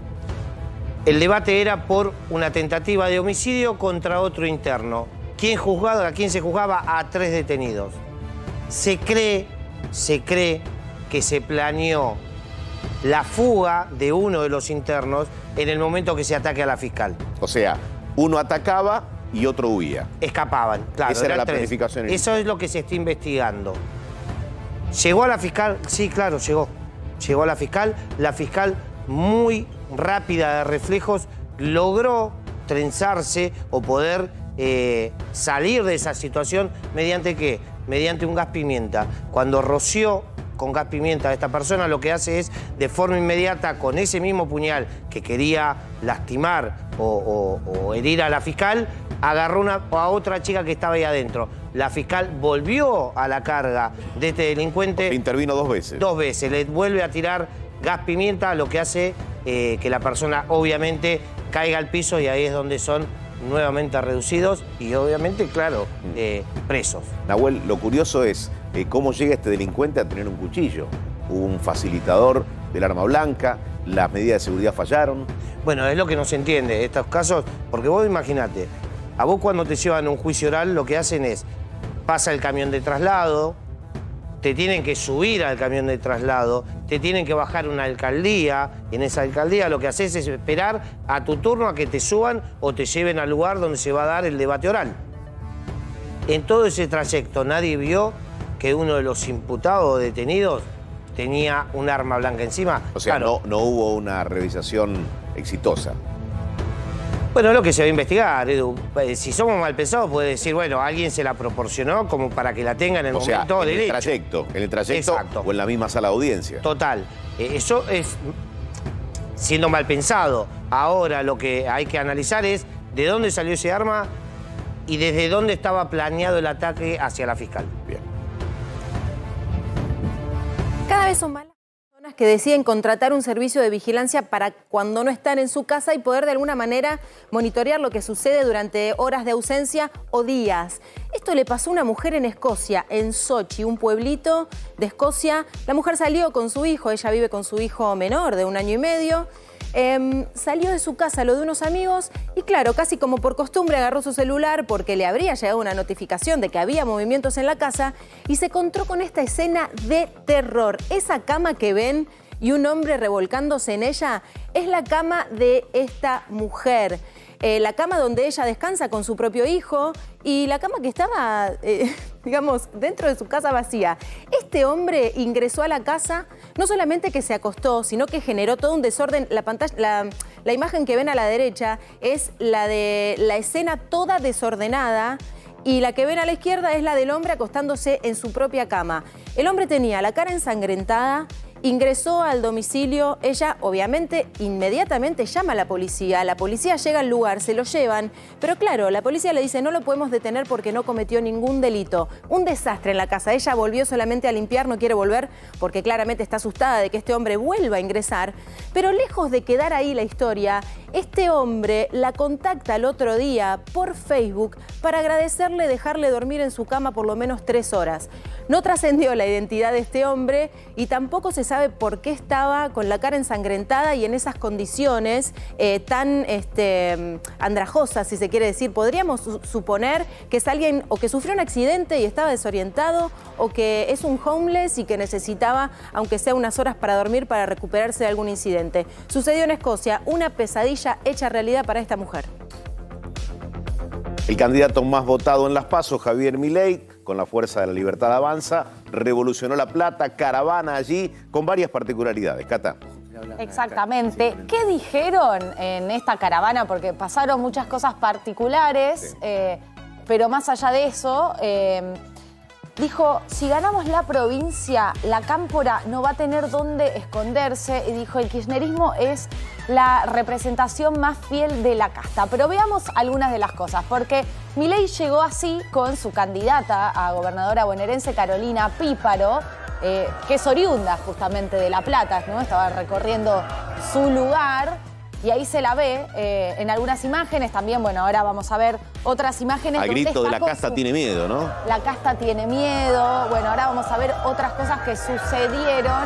El debate era por una tentativa de homicidio contra otro interno. ¿Quién juzgaba? ¿A quién se juzgaba? A tres detenidos. Se cree, se cree que se planeó la fuga de uno de los internos en el momento que se ataque a la fiscal. O sea, uno atacaba y otro huía. Escapaban, claro. Esa era la tres. planificación. Eso es lo que se está investigando. ¿Llegó a la fiscal? Sí, claro, llegó. Llegó a la fiscal. La fiscal, muy rápida de reflejos, logró trenzarse o poder eh, salir de esa situación mediante ¿qué? Mediante un gas pimienta. Cuando roció con gas pimienta a esta persona, lo que hace es, de forma inmediata, con ese mismo puñal que quería lastimar o, o, o herir a la fiscal, agarró una, a otra chica que estaba ahí adentro. La fiscal volvió a la carga de este delincuente. Intervino dos veces. Dos veces. Le vuelve a tirar gas pimienta, lo que hace eh, que la persona obviamente caiga al piso y ahí es donde son nuevamente reducidos y obviamente, claro, eh, presos. Nahuel, lo curioso es eh, cómo llega este delincuente a tener un cuchillo. Hubo un facilitador del arma blanca, las medidas de seguridad fallaron. Bueno, es lo que no se entiende estos casos, porque vos imaginate, a vos cuando te llevan a un juicio oral lo que hacen es, pasa el camión de traslado, te tienen que subir al camión de traslado, te tienen que bajar a una alcaldía, y en esa alcaldía lo que haces es esperar a tu turno a que te suban o te lleven al lugar donde se va a dar el debate oral. En todo ese trayecto nadie vio que uno de los imputados o detenidos tenía un arma blanca encima. O sea, claro, no, no hubo una revisación exitosa. Bueno, es lo que se va a investigar, Edu. Si somos mal pensados, puede decir, bueno, alguien se la proporcionó como para que la tenga en el o sea, momento del en el hecho. trayecto, en el trayecto Exacto. O en la misma sala de audiencia. Total. Eh, eso es siendo mal pensado. Ahora lo que hay que analizar es de dónde salió ese arma y desde dónde estaba planeado el ataque hacia la fiscal. Bien. Cada vez son más las personas que deciden contratar un servicio de vigilancia para cuando no están en su casa y poder de alguna manera monitorear lo que sucede durante horas de ausencia o días. Esto le pasó a una mujer en Escocia, en Sochi, un pueblito de Escocia. La mujer salió con su hijo, ella vive con su hijo menor de un año y medio. Eh, salió de su casa, lo de unos amigos, y claro, casi como por costumbre agarró su celular porque le habría llegado una notificación de que había movimientos en la casa y se encontró con esta escena de terror. Esa cama que ven y un hombre revolcándose en ella es la cama de esta mujer. eh, la cama donde ella descansa con su propio hijo y la cama que estaba, eh, digamos, dentro de su casa vacía. Este hombre ingresó a la casa, no solamente que se acostó, sino que generó todo un desorden. La pantalla, la, la imagen que ven a la derecha es la de la escena toda desordenada. Y la que ven a la izquierda es la del hombre acostándose en su propia cama. El hombre tenía la cara ensangrentada, ingresó al domicilio, ella obviamente inmediatamente llama a la policía, la policía llega al lugar, se lo llevan, pero claro, la policía le dice no lo podemos detener porque no cometió ningún delito. Un desastre en la casa, ella volvió solamente a limpiar, no quiere volver porque claramente está asustada de que este hombre vuelva a ingresar, pero lejos de quedar ahí la historia, este hombre la contacta el otro día por Facebook para agradecerle dejarle dormir en su cama por lo menos tres horas. No trascendió la identidad de este hombre y tampoco se sabe por qué estaba con la cara ensangrentada y en esas condiciones eh, tan este, andrajosas, si se quiere decir. Podríamos su suponer que es alguien o que sufrió un accidente y estaba desorientado o que es un homeless y que necesitaba, aunque sea unas horas para dormir, para recuperarse de algún incidente. Sucedió en Escocia, una pesadilla hecha realidad para esta mujer. El candidato más votado en las PASO, Javier Milei, con la Fuerza de la Libertad Avanza, revolucionó La Plata, caravana allí, con varias particularidades. Cata. Exactamente. ¿Qué dijeron en esta caravana? Porque pasaron muchas cosas particulares, sí. eh, pero más allá de eso, eh, dijo, si ganamos la provincia, la cámpora no va a tener dónde esconderse. Y dijo, el kirchnerismo es la representación más fiel de la casta. Pero veamos algunas de las cosas, porque Milei llegó así con su candidata a gobernadora bonaerense, Carolina Píparo, eh, que es oriunda justamente de La Plata, ¿no? Estaba recorriendo su lugar. Y ahí se la ve eh, en algunas imágenes. También, bueno, ahora vamos a ver otras imágenes. A grito de la casta su... tiene miedo, ¿no? La casta tiene miedo. Bueno, ahora vamos a ver otras cosas que sucedieron.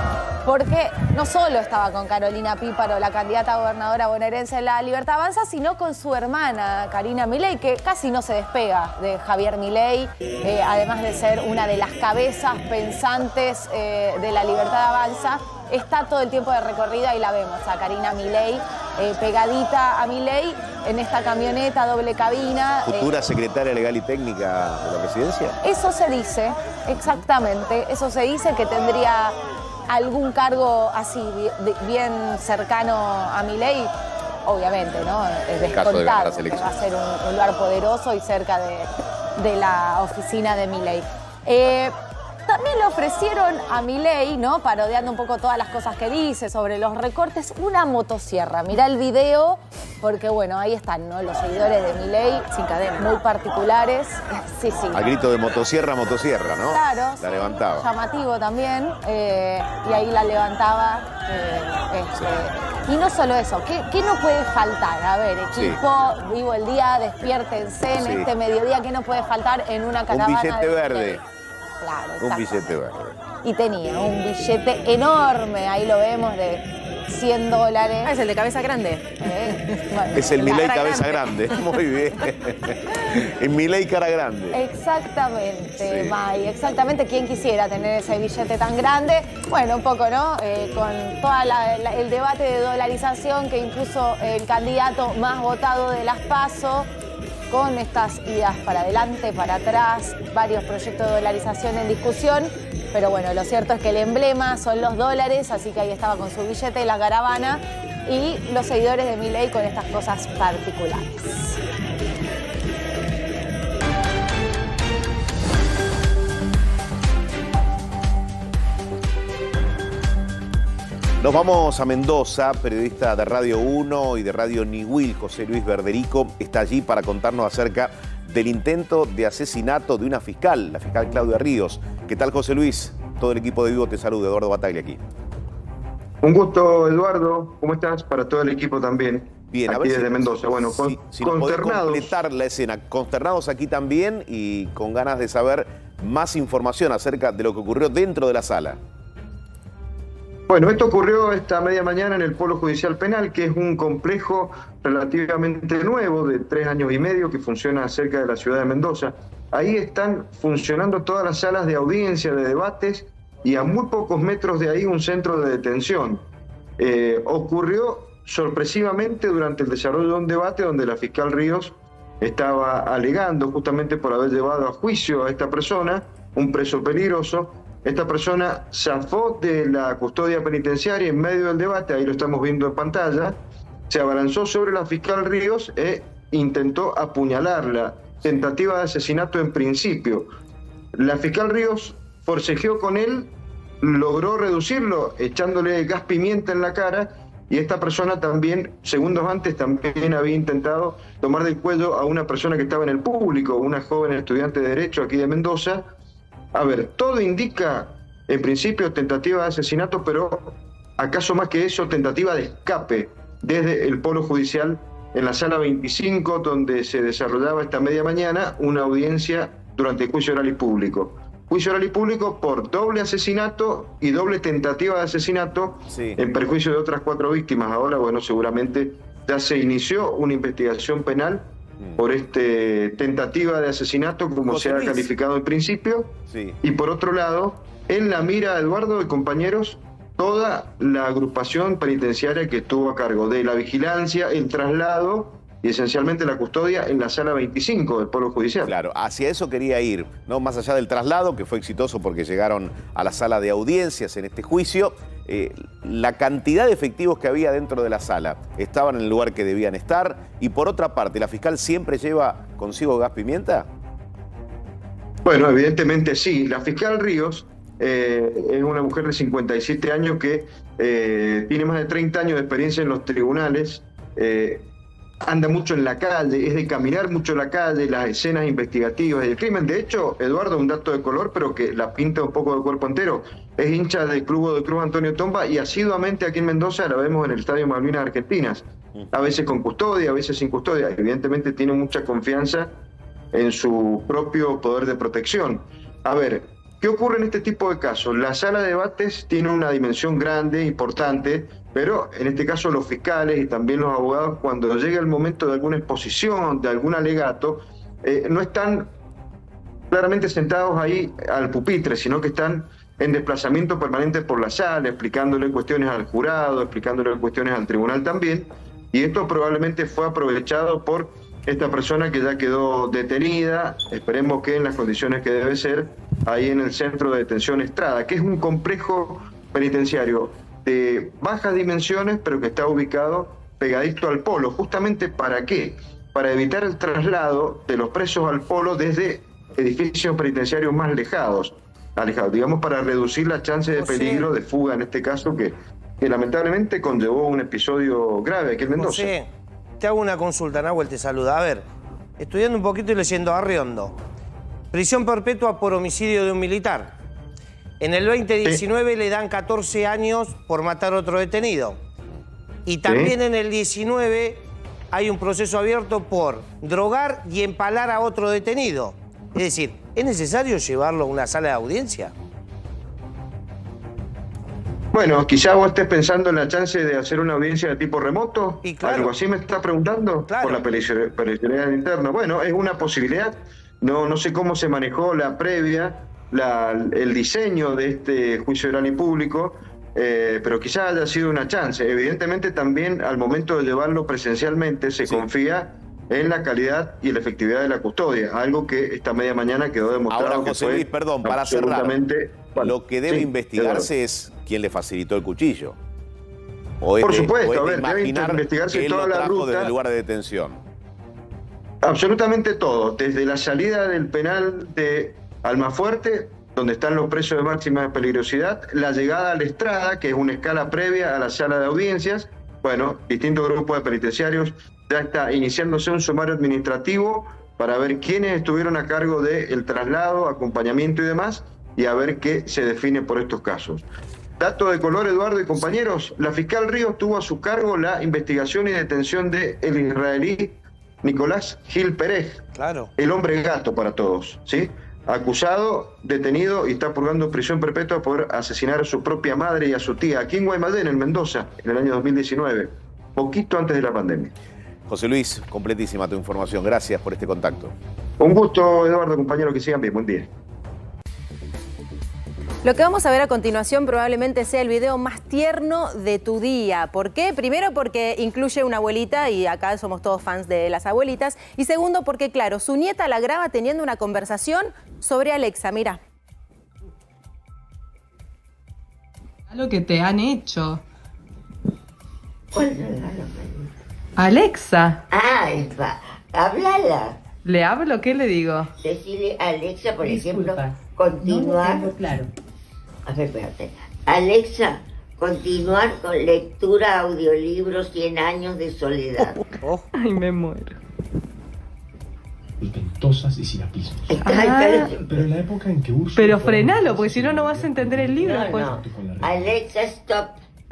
Porque no solo estaba con Carolina Píparo, la candidata a gobernadora bonaerense de La Libertad Avanza, sino con su hermana, Karina Milei, que casi no se despega de Javier Milei, eh, además de ser una de las cabezas pensantes eh, de La Libertad Avanza. Está todo el tiempo de recorrida y la vemos a Karina Milei eh, pegadita a Milei en esta camioneta doble cabina. ¿Futura eh, secretaria legal y técnica de la presidencia? Eso se dice, exactamente. Eso se dice que tendría algún cargo así bien cercano a Milei. Obviamente, ¿no? Es descontado de que va a ser un, un lugar poderoso y cerca de, de la oficina de Milei. Eh, También le ofrecieron a Milei, ¿no? Parodiando un poco todas las cosas que dice sobre los recortes, una motosierra. Mirá el video, porque bueno, ahí están, ¿no? Los seguidores de Milei, sin cadena, muy particulares. Sí, sí. A grito de motosierra, motosierra, ¿no? Claro. La sí, levantaba. Llamativo también. Eh, y ahí la levantaba. Eh, este, sí. Y no solo eso, ¿qué, ¿qué no puede faltar? A ver, equipo, sí. Vivo el día, despiértense en sí. este mediodía, ¿qué no puede faltar en una caravana? Un billete de verde. Milei? Claro, un billete verde. Y tenía un billete enorme, ahí lo vemos, de cien dólares. Ah, es el de cabeza grande. Eh, bueno, es el Milei cabeza grande. grande. Muy bien. El Milei cara grande. Exactamente, sí. May. Exactamente. ¿Quién quisiera tener ese billete tan grande? Bueno, un poco, ¿no? Eh, con todo el debate de dolarización que impuso el candidato más votado de las PASO, con estas idas para adelante, para atrás, varios proyectos de dolarización en discusión, pero bueno, lo cierto es que el emblema son los dólares, así que ahí estaba con su billete, la caravana, y los seguidores de Milei con estas cosas particulares. Nos vamos a Mendoza, periodista de Radio uno y de Radio Niwil, José Luis Verderico, está allí para contarnos acerca del intento de asesinato de una fiscal, la fiscal Claudia Ríos. ¿Qué tal, José Luis? Todo el equipo de Vivo te saluda, Eduardo Bataglia aquí. Un gusto, Eduardo. ¿Cómo estás? Para todo el equipo también. Bien, aquí a ver desde si, Mendoza. Bueno, si, con, si consternados. completar la escena, consternados aquí también y con ganas de saber más información acerca de lo que ocurrió dentro de la sala. Bueno, esto ocurrió esta media mañana en el Polo Judicial Penal, que es un complejo relativamente nuevo, de tres años y medio, que funciona cerca de la ciudad de Mendoza. Ahí están funcionando todas las salas de audiencia, de debates, y a muy pocos metros de ahí un centro de detención. Eh, ocurrió sorpresivamente durante el desarrollo de un debate donde la fiscal Ríos estaba alegando justamente por haber llevado a juicio a esta persona, un preso peligroso. Esta persona zafó de la custodia penitenciaria en medio del debate, ahí lo estamos viendo en pantalla, se abalanzó sobre la fiscal Ríos e intentó apuñalarla. Tentativa de asesinato en principio. La fiscal Ríos forcejeó con él, logró reducirlo echándole gas pimienta en la cara, y esta persona también, segundos antes, también había intentado tomar del cuello a una persona que estaba en el público, una joven estudiante de Derecho aquí de Mendoza. A ver, todo indica, en principio, tentativa de asesinato, pero acaso más que eso, tentativa de escape desde el Polo Judicial en la sala veinticinco, donde se desarrollaba esta media mañana una audiencia durante el juicio oral y público. Juicio oral y público por doble asesinato y doble tentativa de asesinato, sí, en perjuicio de otras cuatro víctimas. Ahora, bueno, seguramente ya se inició una investigación penal mm. por este tentativa de asesinato, como se ha calificado en principio. Sí. Y por otro lado, en la mira, Eduardo y compañeros, toda la agrupación penitenciaria que estuvo a cargo de la vigilancia, el traslado y esencialmente la custodia en la sala veinticinco del Polo Judicial. Claro, hacia eso quería ir, ¿no? Más allá del traslado, que fue exitoso porque llegaron a la sala de audiencias en este juicio, eh, la cantidad de efectivos que había dentro de la sala estaban en el lugar que debían estar, y por otra parte, ¿la fiscal siempre lleva consigo gas pimienta? Bueno, evidentemente sí. La fiscal Ríos eh, es una mujer de cincuenta y siete años que eh, tiene más de treinta años de experiencia en los tribunales, eh, anda mucho en la calle, es de caminar mucho en la calle, las escenas investigativas del crimen. De hecho, Eduardo, un dato de color, pero que la pinta un poco de cuerpo entero, es hincha del Club de Cruz Antonio Tomba y asiduamente aquí en Mendoza la vemos en el Estadio Malvinas Argentinas, a veces con custodia, a veces sin custodia. Evidentemente tiene mucha confianza en su propio poder de protección. A ver, ¿qué ocurre en este tipo de casos? La sala de debates tiene una dimensión grande, importante, pero en este caso los fiscales y también los abogados, cuando llega el momento de alguna exposición, de algún alegato, eh, no están claramente sentados ahí al pupitre, sino que están en desplazamiento permanente por la sala, explicándole cuestiones al jurado, explicándole cuestiones al tribunal también, y esto probablemente fue aprovechado por esta persona que ya quedó detenida, esperemos que en las condiciones que debe ser, ahí en el centro de detención Estrada, que es un complejo penitenciario de bajas dimensiones, pero que está ubicado pegadito al polo. ¿Justamente para qué? Para evitar el traslado de los presos al polo desde edificios penitenciarios más lejados, alejados, digamos, para reducir la chance de peligro de fuga, en este caso, que, que lamentablemente conllevó un episodio grave aquí en Mendoza. José, te hago una consulta, Nahuel te saluda. A ver, estudiando un poquito y leyendo a Riondo. Prisión perpetua por homicidio de un militar. En el veinte diecinueve sí. le dan catorce años por matar a otro detenido. Y también sí. en el diecinueve hay un proceso abierto por drogar y empalar a otro detenido. Es decir, ¿es necesario llevarlo a una sala de audiencia? Bueno, quizá vos estés pensando en la chance de hacer una audiencia de tipo remoto. Y claro, ¿algo así me estás preguntando? Claro. Por la pericia interna. Bueno, es una posibilidad. No, no sé cómo se manejó la previa, la, el diseño de este juicio oral y público, eh, pero quizá haya sido una chance. Evidentemente también al momento de llevarlo presencialmente se sí. confía en la calidad y la efectividad de la custodia, algo que esta media mañana quedó demostrado. Ahora, José que Luis, perdón, para cerrar, bueno, lo que debe sí, investigarse claro. es quién le facilitó el cuchillo. O Por de, supuesto, o a ver, debe investigarse que él toda lo la ruta. Desde el lugar de detención. Absolutamente todo, desde la salida del penal de Almafuerte, donde están los presos de máxima peligrosidad, la llegada a la Estrada, que es una escala previa a la sala de audiencias. Bueno, distintos grupos de penitenciarios, ya está iniciándose un sumario administrativo para ver quiénes estuvieron a cargo del traslado, acompañamiento y demás, y a ver qué se define por estos casos. Dato de color, Eduardo y compañeros, la fiscal Ríos tuvo a su cargo la investigación y detención del israelí Nicolás Gil Pérez, claro. el hombre gato para todos, ¿sí? Acusado, detenido y está purgando prisión perpetua por asesinar a su propia madre y a su tía aquí en Guaymallén, en Mendoza, en el año dos mil diecinueve, poquito antes de la pandemia. José Luis, completísima tu información. Gracias por este contacto. Un gusto, Eduardo, compañero, que sigan bien. Buen día. Lo que vamos a ver a continuación probablemente sea el video más tierno de tu día. ¿Por qué? Primero porque incluye una abuelita y acá somos todos fans de las abuelitas. Y segundo porque, claro, su nieta la graba teniendo una conversación sobre Alexa. Mira. Lo que te han hecho. ¿Cuál regalo? Alexa. Ah, va. Háblala. ¿Le hablo? ¿Qué le digo? Decirle a Alexa, por Disculpa. ejemplo, continuar. No lo tengo claro. A ver, espérate. Alexa, continuar con lectura audiolibro cien años de soledad. Ay, me muero. Ventosas y sin apisos. Ah, pero en la época en que uso... pero frenalo, porque si no, no vas a entender el libro. No, Pues. no. Alexa, stop.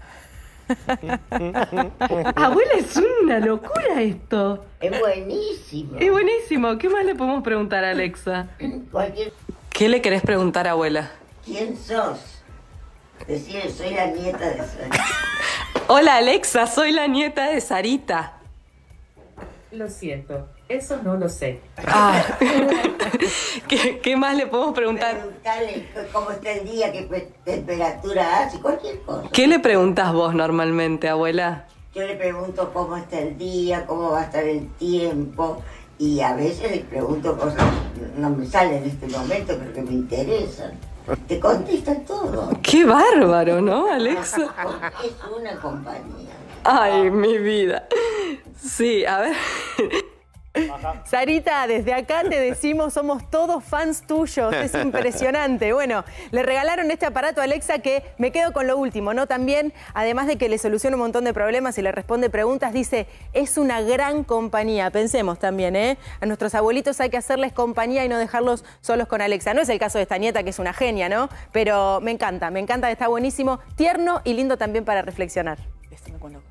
Abuela, es una locura esto. Es buenísimo. Es buenísimo. ¿Qué más le podemos preguntar a Alexa? Cualquier... ¿Qué le querés preguntar, abuela? ¿Quién sos? Decir, soy la nieta de Sarita. Hola, Alexa, soy la nieta de Sarita. Lo siento, eso no lo sé. Ah. ¿Qué, ¿Qué más le podemos preguntar? Preguntarle cómo está el día, qué temperatura hace, cualquier cosa. ¿Qué le preguntas vos normalmente, abuela? Yo le pregunto cómo está el día, cómo va a estar el tiempo, y a veces le pregunto cosas que no me salen en este momento, pero que me interesan. Te contestan todo. ¡Qué bárbaro!, ¿no, Alexa? Es una compañía. Ay, mi vida. Sí, a ver. Sarita, desde acá te decimos, somos todos fans tuyos, es impresionante. Bueno, le regalaron este aparato a Alexa que me quedo con lo último, ¿no? También, además de que le soluciona un montón de problemas y le responde preguntas, dice, es una gran compañía. Pensemos también, ¿eh? A nuestros abuelitos hay que hacerles compañía y no dejarlos solos con Alexa. No es el caso de esta nieta, que es una genia, ¿no? Pero me encanta, me encanta, está buenísimo, tierno y lindo también para reflexionar. Este me cuento.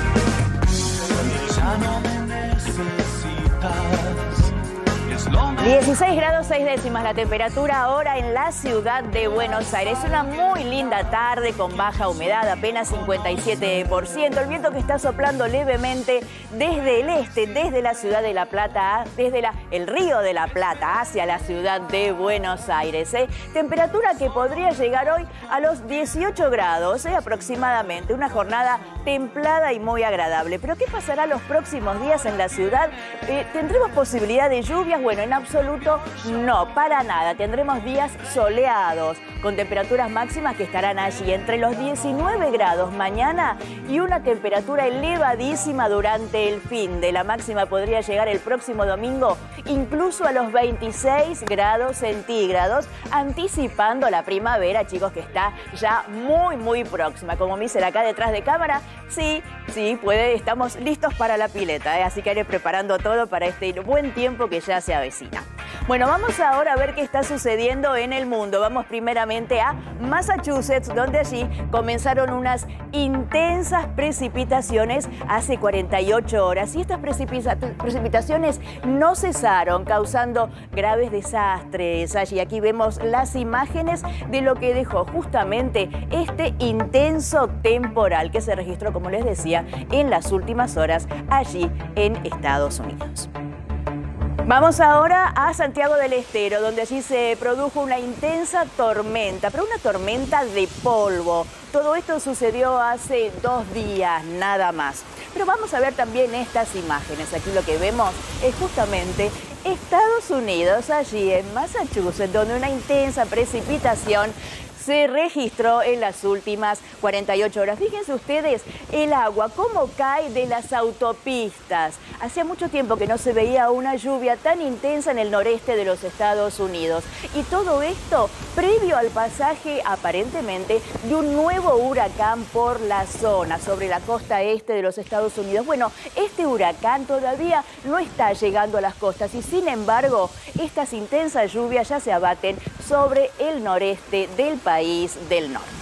dieciséis grados seis décimas la temperatura ahora en la ciudad de Buenos Aires. Una muy linda tarde con baja humedad, apenas cincuenta y siete por ciento. El viento que está soplando levemente desde el este, desde la ciudad de La Plata, desde la, el río de la Plata hacia la ciudad de Buenos Aires. ¿eh? Temperatura que podría llegar hoy a los dieciocho grados ¿eh? aproximadamente. Una jornada templada y muy agradable. Pero ¿qué pasará los próximos días en la ciudad? Eh, ¿Tendremos posibilidad de lluvias? Bueno, en absoluto no, para nada. Tendremos días soleados, con temperaturas máximas que estarán allí entre los diecinueve grados mañana y una temperatura elevadísima durante el fin de la máxima podría llegar el próximo domingo incluso a los veintiséis grados centígrados, anticipando la primavera, chicos, que está ya muy, muy próxima. Como me dicen acá detrás de cámara, sí, sí, puede, estamos listos para la pileta, ¿eh? Así que haré preparando todo para este buen tiempo que ya se avecina. Bueno, vamos ahora a ver qué está sucediendo en el mundo. Vamos primeramente a Massachusetts, donde allí comenzaron unas intensas precipitaciones hace cuarenta y ocho horas. Y estas precipitaciones no cesaron, causando graves desastres allí. Aquí vemos las imágenes de lo que dejó justamente este intenso temporal que se registró, como les decía, en las últimas horas allí en Estados Unidos. Vamos ahora a Santiago del Estero, donde allí se produjo una intensa tormenta, pero una tormenta de polvo. Todo esto sucedió hace dos días, nada más. Pero vamos a ver también estas imágenes. Aquí lo que vemos es justamente Estados Unidos, allí en Massachusetts, donde una intensa precipitación se registró en las últimas cuarenta y ocho horas. Fíjense ustedes el agua, cómo cae de las autopistas. Hacía mucho tiempo que no se veía una lluvia tan intensa en el noreste de los Estados Unidos. Y todo esto previo al pasaje, aparentemente, de un nuevo huracán por la zona, sobre la costa este de los Estados Unidos. Bueno, este huracán todavía no está llegando a las costas y, sin embargo, estas intensas lluvias ya se abaten sobre el noreste del país. país del norte.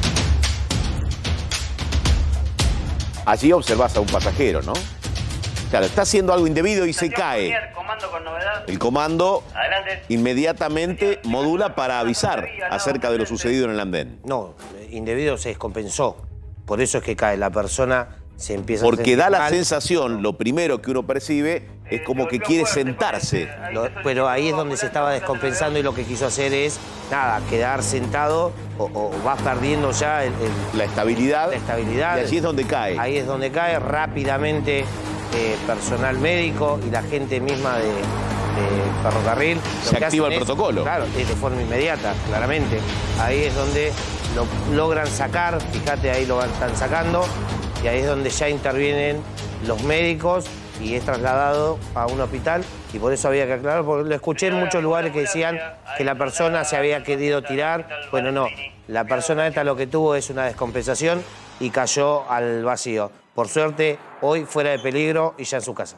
Allí observas a un pasajero, ¿no? Claro, está haciendo algo indebido y se cae. Comando con novedad. El comando Adelante. inmediatamente modula para avisar acerca de lo sucedido en el andén. No, indebido se descompensó. Por eso es que cae. La persona se empieza a Porque sentir da la mal. sensación, lo primero que uno percibe es como que quiere sentarse. Lo- pero ahí es donde se estaba descompensando y lo que quiso hacer es, nada, quedar sentado o, o vas perdiendo ya el- el- La estabilidad. la estabilidad. Y allí es donde cae. Ahí es donde cae rápidamente eh, personal médico y la gente misma de, de ferrocarril. Se Lo que activa hacen el es- protocolo. Claro, es de forma inmediata, claramente. Ahí es donde lo logran sacar, fíjate, ahí lo están sacando, y ahí es donde ya intervienen los médicos y es trasladado a un hospital, y por eso había que aclarar, porque lo escuché en muchos lugares que decían que la persona se había querido tirar. Bueno, no, la persona esta lo que tuvo es una descompensación y cayó al vacío. Por suerte, hoy fuera de peligro y ya en su casa.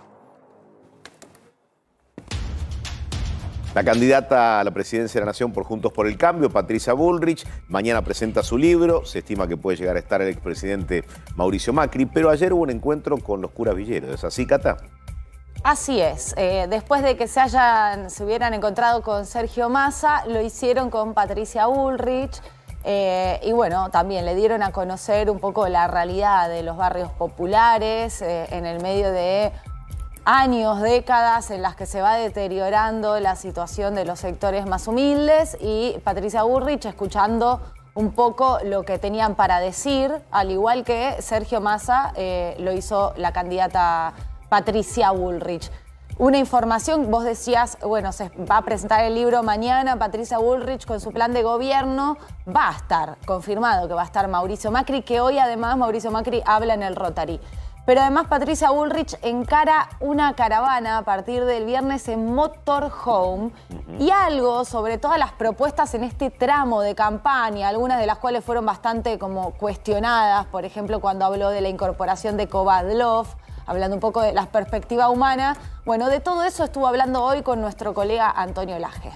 La candidata a la presidencia de la Nación por Juntos por el Cambio, Patricia Bullrich, mañana presenta su libro. Se estima que puede llegar a estar el expresidente Mauricio Macri, pero ayer hubo un encuentro con los curas villeros. ¿Es así, Cata? Así es. Eh, después de que se, hayan, se hubieran encontrado con Sergio Massa, lo hicieron con Patricia Bullrich. Eh, y bueno, también le dieron a conocer un poco la realidad de los barrios populares eh, en el medio de años, décadas en las que se va deteriorando la situación de los sectores más humildes, y Patricia Bullrich escuchando un poco lo que tenían para decir, al igual que Sergio Massa eh, lo hizo la candidata Patricia Bullrich. Una información, vos decías, bueno, se va a presentar el libro mañana, Patricia Bullrich con su plan de gobierno, va a estar confirmado que va a estar Mauricio Macri, que hoy además Mauricio Macri habla en el Rotary. Pero además Patricia Bullrich encara una caravana a partir del viernes en Motorhome, y algo sobre todas las propuestas en este tramo de campaña, algunas de las cuales fueron bastante como cuestionadas, por ejemplo cuando habló de la incorporación de Kovadlov, hablando un poco de la perspectiva humana. Bueno, de todo eso estuvo hablando hoy con nuestro colega Antonio Laje.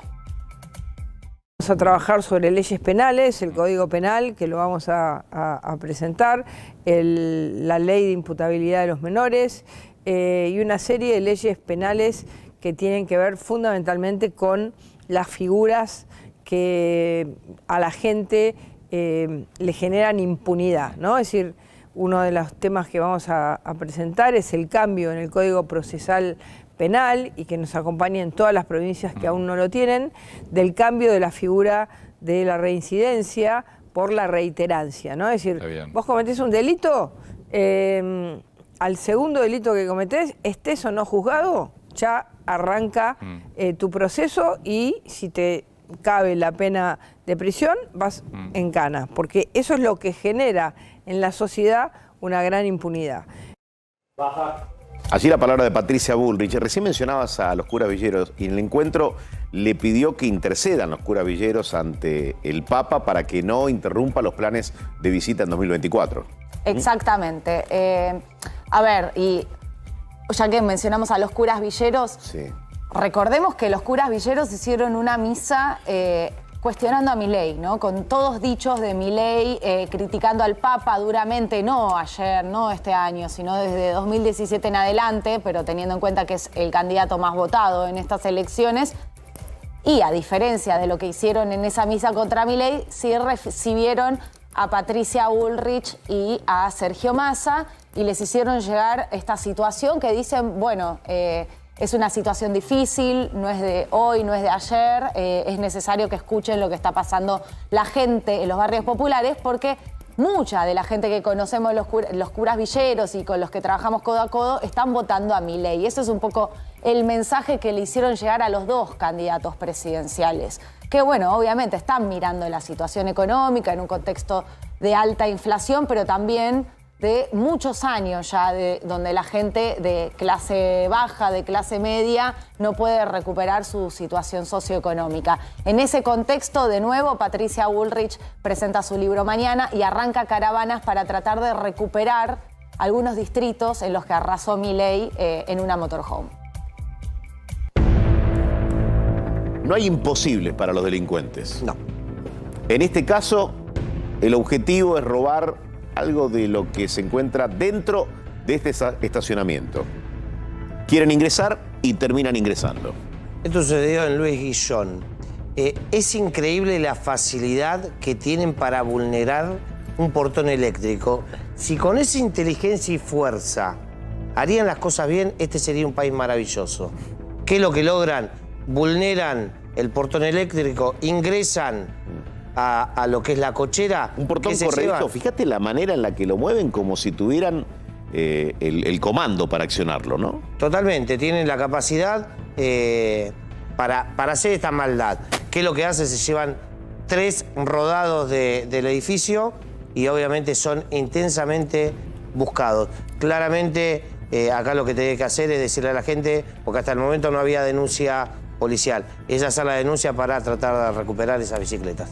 Vamos a trabajar sobre leyes penales, el Código Penal, que lo vamos a, a, a presentar, el, la ley de imputabilidad de los menores eh, y una serie de leyes penales que tienen que ver fundamentalmente con las figuras que a la gente eh, le generan impunidad, ¿no? Es decir, uno de los temas que vamos a, a presentar es el cambio en el Código Procesal Penal, y que nos acompaña en todas las provincias que aún no lo tienen, del cambio de la figura de la reincidencia por la reiterancia, ¿no? Es decir, vos cometés un delito, eh, al segundo delito que cometés, estés o no juzgado, ya arranca eh, tu proceso, y si te cabe la pena de prisión, vas en cana, porque eso es lo que genera en la sociedad una gran impunidad. Allí la palabra de Patricia Bullrich. Recién mencionabas a los curas villeros, y en el encuentro le pidió que intercedan los curas villeros ante el Papa para que no interrumpa los planes de visita en dos mil veinticuatro. Exactamente. Eh, a ver, y ya que mencionamos a los curas villeros, sí. Recordemos que los curas villeros hicieron una misa eh, cuestionando a Milei, ¿no? Con todos dichos de Milei, eh, criticando al Papa duramente, no ayer, no este año, sino desde dos mil diecisiete en adelante, pero teniendo en cuenta que es el candidato más votado en estas elecciones. Y a diferencia de lo que hicieron en esa misa contra Milei, sí recibieron a Patricia Bullrich y a Sergio Massa, y les hicieron llegar esta situación que dicen, bueno, eh, es una situación difícil, no es de hoy, no es de ayer, eh, es necesario que escuchen lo que está pasando la gente en los barrios populares, porque mucha de la gente que conocemos los, cur los curas villeros y con los que trabajamos codo a codo están votando a Milei. Y ese es un poco el mensaje que le hicieron llegar a los dos candidatos presidenciales, que bueno, obviamente están mirando la situación económica en un contexto de alta inflación, pero también de muchos años ya de, donde la gente de clase baja, de clase media, no puede recuperar su situación socioeconómica. En ese contexto, de nuevo, Patricia Bullrich presenta su libro mañana y arranca caravanas para tratar de recuperar algunos distritos en los que arrasó Milei eh, en una motorhome. No hay imposibles para los delincuentes. No. En este caso, el objetivo es robar algo de lo que se encuentra dentro de este estacionamiento. quieren ingresar y terminan ingresando. Esto sucedió en Luis Guillón. Eh, es increíble la facilidad que tienen para vulnerar un portón eléctrico. Si con esa inteligencia y fuerza harían las cosas bien, este sería un país maravilloso. ¿Qué es lo que logran? Vulneran el portón eléctrico, ingresan a, a lo que es la cochera. Un portón se correcto. llevan. Fíjate la manera en la que lo mueven, como si tuvieran eh, el, el comando para accionarlo, ¿no? Totalmente, tienen la capacidad eh, para, para hacer esta maldad. ¿Qué es lo que hace? Se llevan tres rodados de, del edificio y obviamente son intensamente buscados. Claramente, eh, acá lo que tiene que hacer es decirle a la gente, porque hasta el momento no había denuncia policial, es hacer la denuncia para tratar de recuperar esas bicicletas.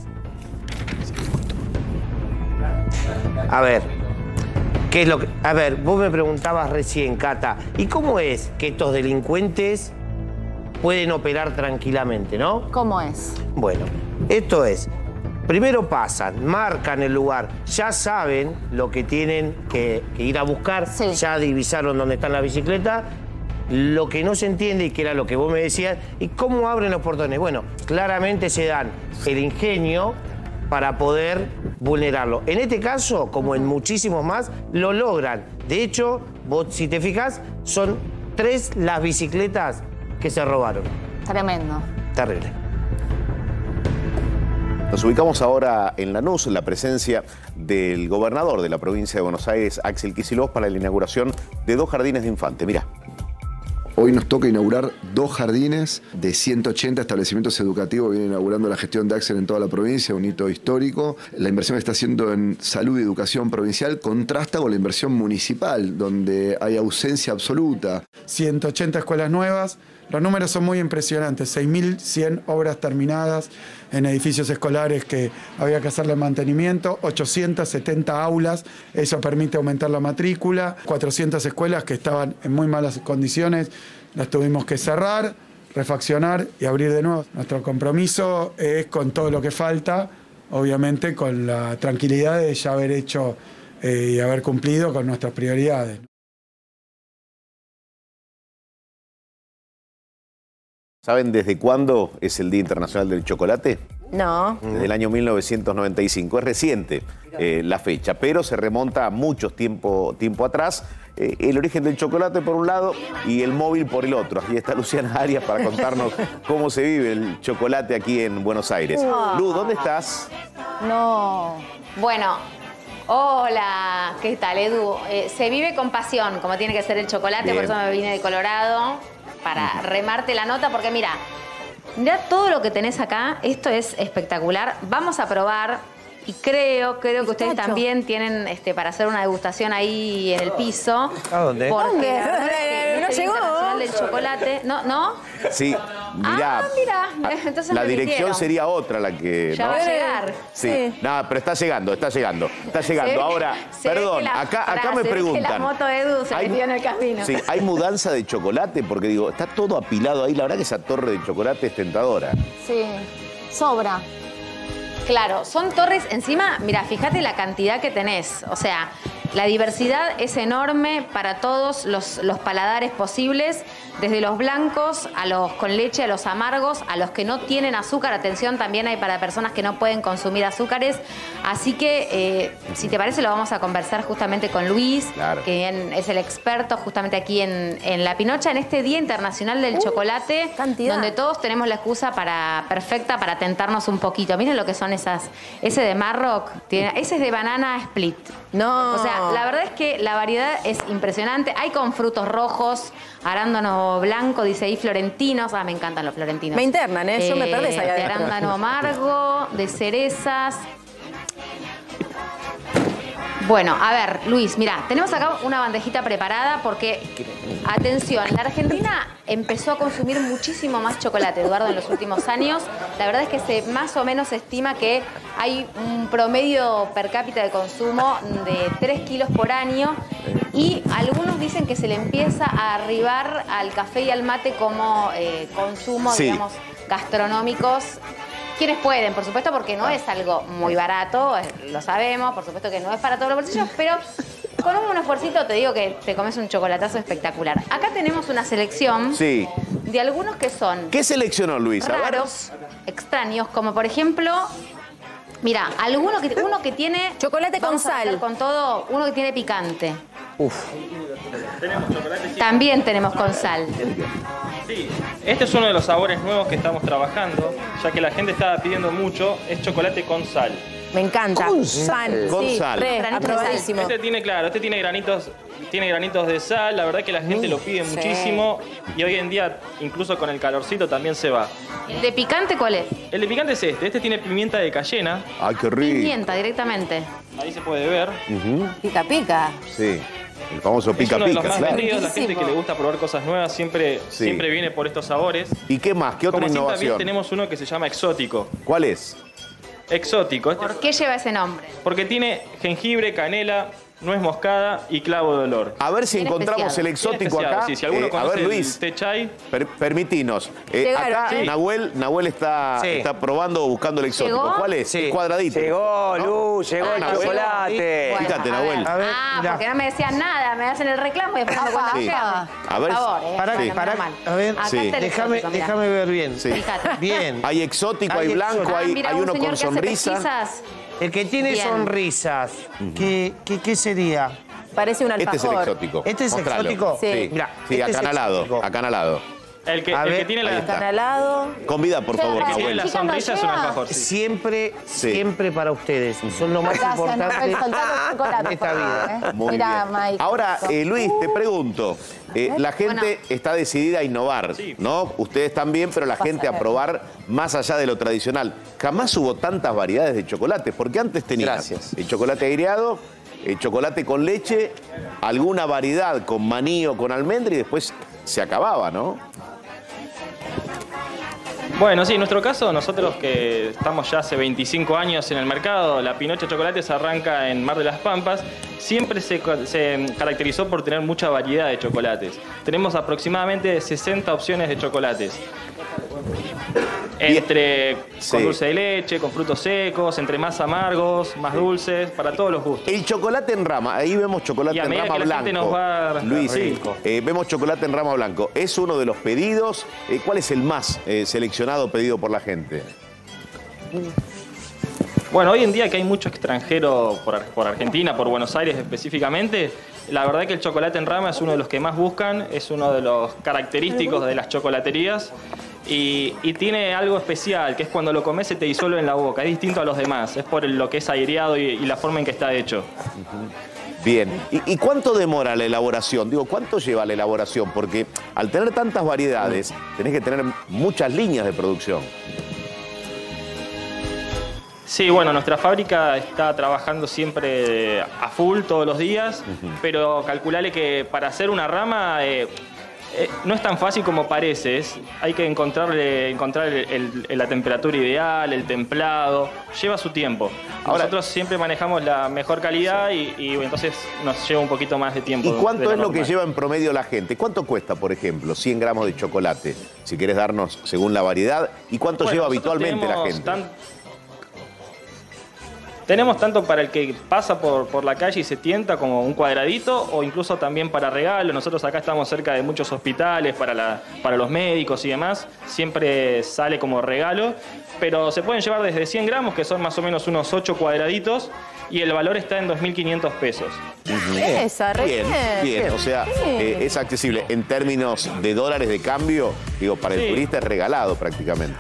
A ver, ¿qué es lo que...? A ver, vos me preguntabas recién, Cata, ¿y cómo es que estos delincuentes pueden operar tranquilamente, no? ¿Cómo es? Bueno, esto es, primero pasan, marcan el lugar, ya saben lo que tienen que, que ir a buscar, sí. Ya divisaron dónde están las bicicletas. Lo que no se entiende, y que era lo que vos me decías, ¿y cómo abren los portones? Bueno, claramente se dan el ingenio para poder vulnerarlo. En este caso, como en muchísimos más, lo logran. De hecho, vos, si te fijas, son tres las bicicletas que se robaron. Tremendo. Terrible. Nos ubicamos ahora en Lanús, en la presencia del gobernador de la provincia de Buenos Aires, Axel Kicillof, para la inauguración de dos jardines de infantes. Mirá. Hoy nos toca inaugurar dos jardines de ciento ochenta establecimientos educativos. Viene inaugurando la gestión de Axel en toda la provincia, un hito histórico. La inversión que está haciendo en salud y educación provincial contrasta con la inversión municipal, donde hay ausencia absoluta. ciento ochenta escuelas nuevas. Los números son muy impresionantes, seis mil cien obras terminadas en edificios escolares que había que hacerle mantenimiento, ochocientas setenta aulas, eso permite aumentar la matrícula, cuatrocientas escuelas que estaban en muy malas condiciones, las tuvimos que cerrar, refaccionar y abrir de nuevo. Nuestro compromiso es con todo lo que falta, obviamente con la tranquilidad de ya haber hecho eh, y haber cumplido con nuestras prioridades. ¿Saben desde cuándo es el Día Internacional del Chocolate? No. Desde el año mil novecientos noventa y cinco. Es reciente eh, la fecha, pero se remonta a muchos tiempo, tiempo atrás. Eh, el origen del chocolate por un lado y el móvil por el otro. Aquí está Luciana Arias para contarnos cómo se vive el chocolate aquí en Buenos Aires. Oh. Lu, ¿dónde estás? No. Bueno, hola, ¿qué tal, Edu? Eh, se vive con pasión, como tiene que ser el chocolate, Bien. por eso me vine de Colorado para remarte la nota, porque mira, mira todo lo que tenés acá, esto es espectacular. Vamos a probar y creo, creo que ustedes también tienen este, para hacer una degustación ahí en el piso. ¿A dónde? Porque ¿Dónde? la verdad es que en No este llegó. Día Internacional del Chocolate, ¿no? ¿No? Sí, mirá. Ah, mira, entonces la me dirección mintieron. sería otra la que... Ya ¿no? va a llegar. Sí, Sí. nada, pero está llegando, está llegando, está llegando. Se ve- Ahora, se ve perdón, que la- acá, pará, acá me se ve que preguntan. la moto Edu se ¿hay- metió en el camino. Sí, hay mudanza de chocolate, porque digo, está todo apilado ahí. La verdad que esa torre de chocolate es tentadora. Sí, sobra. Claro, son torres encima, mira, fíjate la cantidad que tenés. O sea, la diversidad es enorme para todos los, los paladares posibles, desde los blancos a los con leche, a los amargos, a los que no tienen azúcar. Atención, también hay para personas que no pueden consumir azúcares. Así que, eh, si te parece, lo vamos a conversar justamente con Luis, Claro. que en- es el experto justamente aquí en, en La Pinocha, en este Día Internacional del Chocolate, donde todos tenemos la excusa para, perfecta para tentarnos un poquito. Miren lo que son esas. Ese de Marroc, tiene, ese es de banana split. No. O sea, la verdad es que la variedad es impresionante. Hay con frutos rojos, arándano blanco, dice ahí florentinos. Ah, me encantan los florentinos. Me internan, ¿eh? Yo me perdés ahí De adentro. arándano amargo, de cerezas. Bueno, a ver, Luis, mira, tenemos acá una bandejita preparada porque, atención, la Argentina empezó a consumir muchísimo más chocolate, Eduardo, en los últimos años. La verdad es que se más o menos estima que hay un promedio per cápita de consumo de tres kilos por año y algunos dicen que se le empieza a arribar al café y al mate como eh, consumo, Sí. digamos, gastronómicos. Quienes pueden, por supuesto, porque no es algo muy barato, eh, lo sabemos, por supuesto que no es para todos los bolsillos, pero con un esfuercito te digo que te comes un chocolatazo espectacular. Acá tenemos una selección Sí. de algunos que son ¿Qué seleccionó Luis? A ver. raros, extraños, como por ejemplo, mira, alguno que, uno que tiene chocolate con vamos a sal. hacer con todo, uno que tiene picante. Uf. Tenemos chocolate. Sí. También tenemos con sal. Sí, este es uno de los sabores nuevos que estamos trabajando, ya que la gente estaba pidiendo mucho, es chocolate con sal. Me encanta. Con Sal. sal. Con Sí, sal. re, Granitos de aprobadísimo. Este tiene, claro, este tiene granitos, tiene granitos de sal, la verdad que la gente lo pide Sí. muchísimo y hoy en día, incluso con el calorcito, también se va. ¿El de picante cuál es? El de picante es este, este tiene pimienta de cayena, Ay, qué rico. Pimienta directamente. ahí se puede ver. Ujú. Pica, pica. Sí. El famoso pica es uno de los pica, más claro. vendidos, la gente que le gusta probar cosas nuevas siempre, Sí. siempre viene por estos sabores. ¿Y qué más? ¿Qué otra Como así también innovación? tenemos uno que se llama exótico. ¿Cuál es? Exótico, este- ¿Por qué lleva ese nombre? porque tiene jengibre, canela, nuez moscada y clavo de olor. A ver si Bien encontramos especiado. el exótico Bien especiado, acá. sí, si alguno Eh, a conoce ver, el Luis, té chai. per- permitinos. Eh, Llegaron, acá ¿eh? Nahuel, Nahuel está, Sí. está probando, buscando el exótico. ¿Llegó? ¿Cuál es? Sí. El cuadradito. Llegó, ¿no? Luz, llegó Ah, el llegó. chocolate. Bueno, Fíjate, a Nahuel. ver. A ver, Ah, mirá. porque no me decían nada, me hacen el reclamo y después no me cuentan Sí. llega. A ver, Por favor, eh. Pará, Bueno, pará, menos mal. a ver, Acá Sí. está el déjame, exótico, mirá. déjame ver bien. Sí. Fíjate. Bien. Hay exótico, hay, Hay blanco, exótico. Ah, hay, mira, hay un uno señor con que hace sonrisa. pesquisas. El que tiene Bien. sonrisas, ¿qué, qué, qué sería? Parece un Este es el alfajor. exótico. ¿Este es Mostralo. exótico? Sí. Mirá, Sí, este es acanalado, exótico. acanalado. El que, A el ver, que tiene ahí la, está. Canalado. Convida, por favor, el que tiene Nahuel. la Chica, no sonrisa es un llega. alfajor. sí. Siempre, Sí. siempre para ustedes. Son lo más Gracias, importante Nahuel, soltá los chocolates, de esta por vida. favor, ¿eh? Muy Mira, bien. Mike. Ahora, eh, Luis, te pregunto. eh, la gente Bueno. está decidida a innovar, Sí. ¿no? Ustedes también, pero la Vas gente a a ver. probar más allá de lo tradicional. Jamás hubo tantas variedades de chocolates, porque antes tenías Gracias. el chocolate aireado, el chocolate con leche, alguna variedad con maní o con almendra y después se acababa, ¿no? Bueno, sí, en nuestro caso, nosotros que estamos ya hace veinticinco años en el mercado, la Pinocha Chocolates arranca en Mar de las Pampas, siempre se, co- se caracterizó por tener mucha variedad de chocolates. Tenemos aproximadamente sesenta opciones de chocolates. Entre Sí. con dulce de leche, con frutos secos, entre más amargos, más dulces, para todos los gustos. El chocolate en rama, ahí vemos chocolate Y a en medida rama que la blanco. gente nos va- Luis, Rico. eh, vemos chocolate en rama blanco. Es uno de los pedidos. Eh, ¿Cuál es el más eh, seleccionado, pedido por la gente? Bueno, hoy en día que hay mucho extranjero por, Ar- por Argentina, por Buenos Aires específicamente, la verdad que el chocolate en rama es uno de los que más buscan, es uno de los característicos de las chocolaterías y, y tiene algo especial, que es cuando lo comes se te disuelve en la boca, es distinto a los demás, es por el- lo que es aireado y, y la forma en que está hecho. Bien. ¿Y, y cuánto demora la elaboración? Digo, ¿cuánto lleva la elaboración? Porque al tener tantas variedades, tenés que tener muchas líneas de producción. Sí, bueno, nuestra fábrica está trabajando siempre a full todos los días, pero calculale que para hacer una rama eh, eh, no es tan fácil como parece. Es- hay que encontrarle, encontrar el- el- la temperatura ideal, el templado, lleva su tiempo. Ahora- Nosotros siempre manejamos la mejor calidad y, y entonces nos lleva un poquito más de tiempo. ¿Y cuánto de es lo que normal. lleva en promedio la gente? ¿Cuánto cuesta, por ejemplo, cien gramos de chocolate? Si querés darnos según la variedad. ¿Y cuánto Bueno, lleva nosotros habitualmente la tenemos gente? tan- Tenemos tanto para el que pasa por, por la calle y se tienta como un cuadradito o incluso también para regalo. Nosotros acá estamos cerca de muchos hospitales para, la, para los médicos y demás. Siempre sale como regalo, pero se pueden llevar desde cien gramos, que son más o menos unos ocho cuadraditos, y el valor está en dos mil quinientos pesos. Esa, re Bien, bien, o sea, eh, es accesible. En términos de dólares de cambio, digo, para el Sí. turista es regalado prácticamente.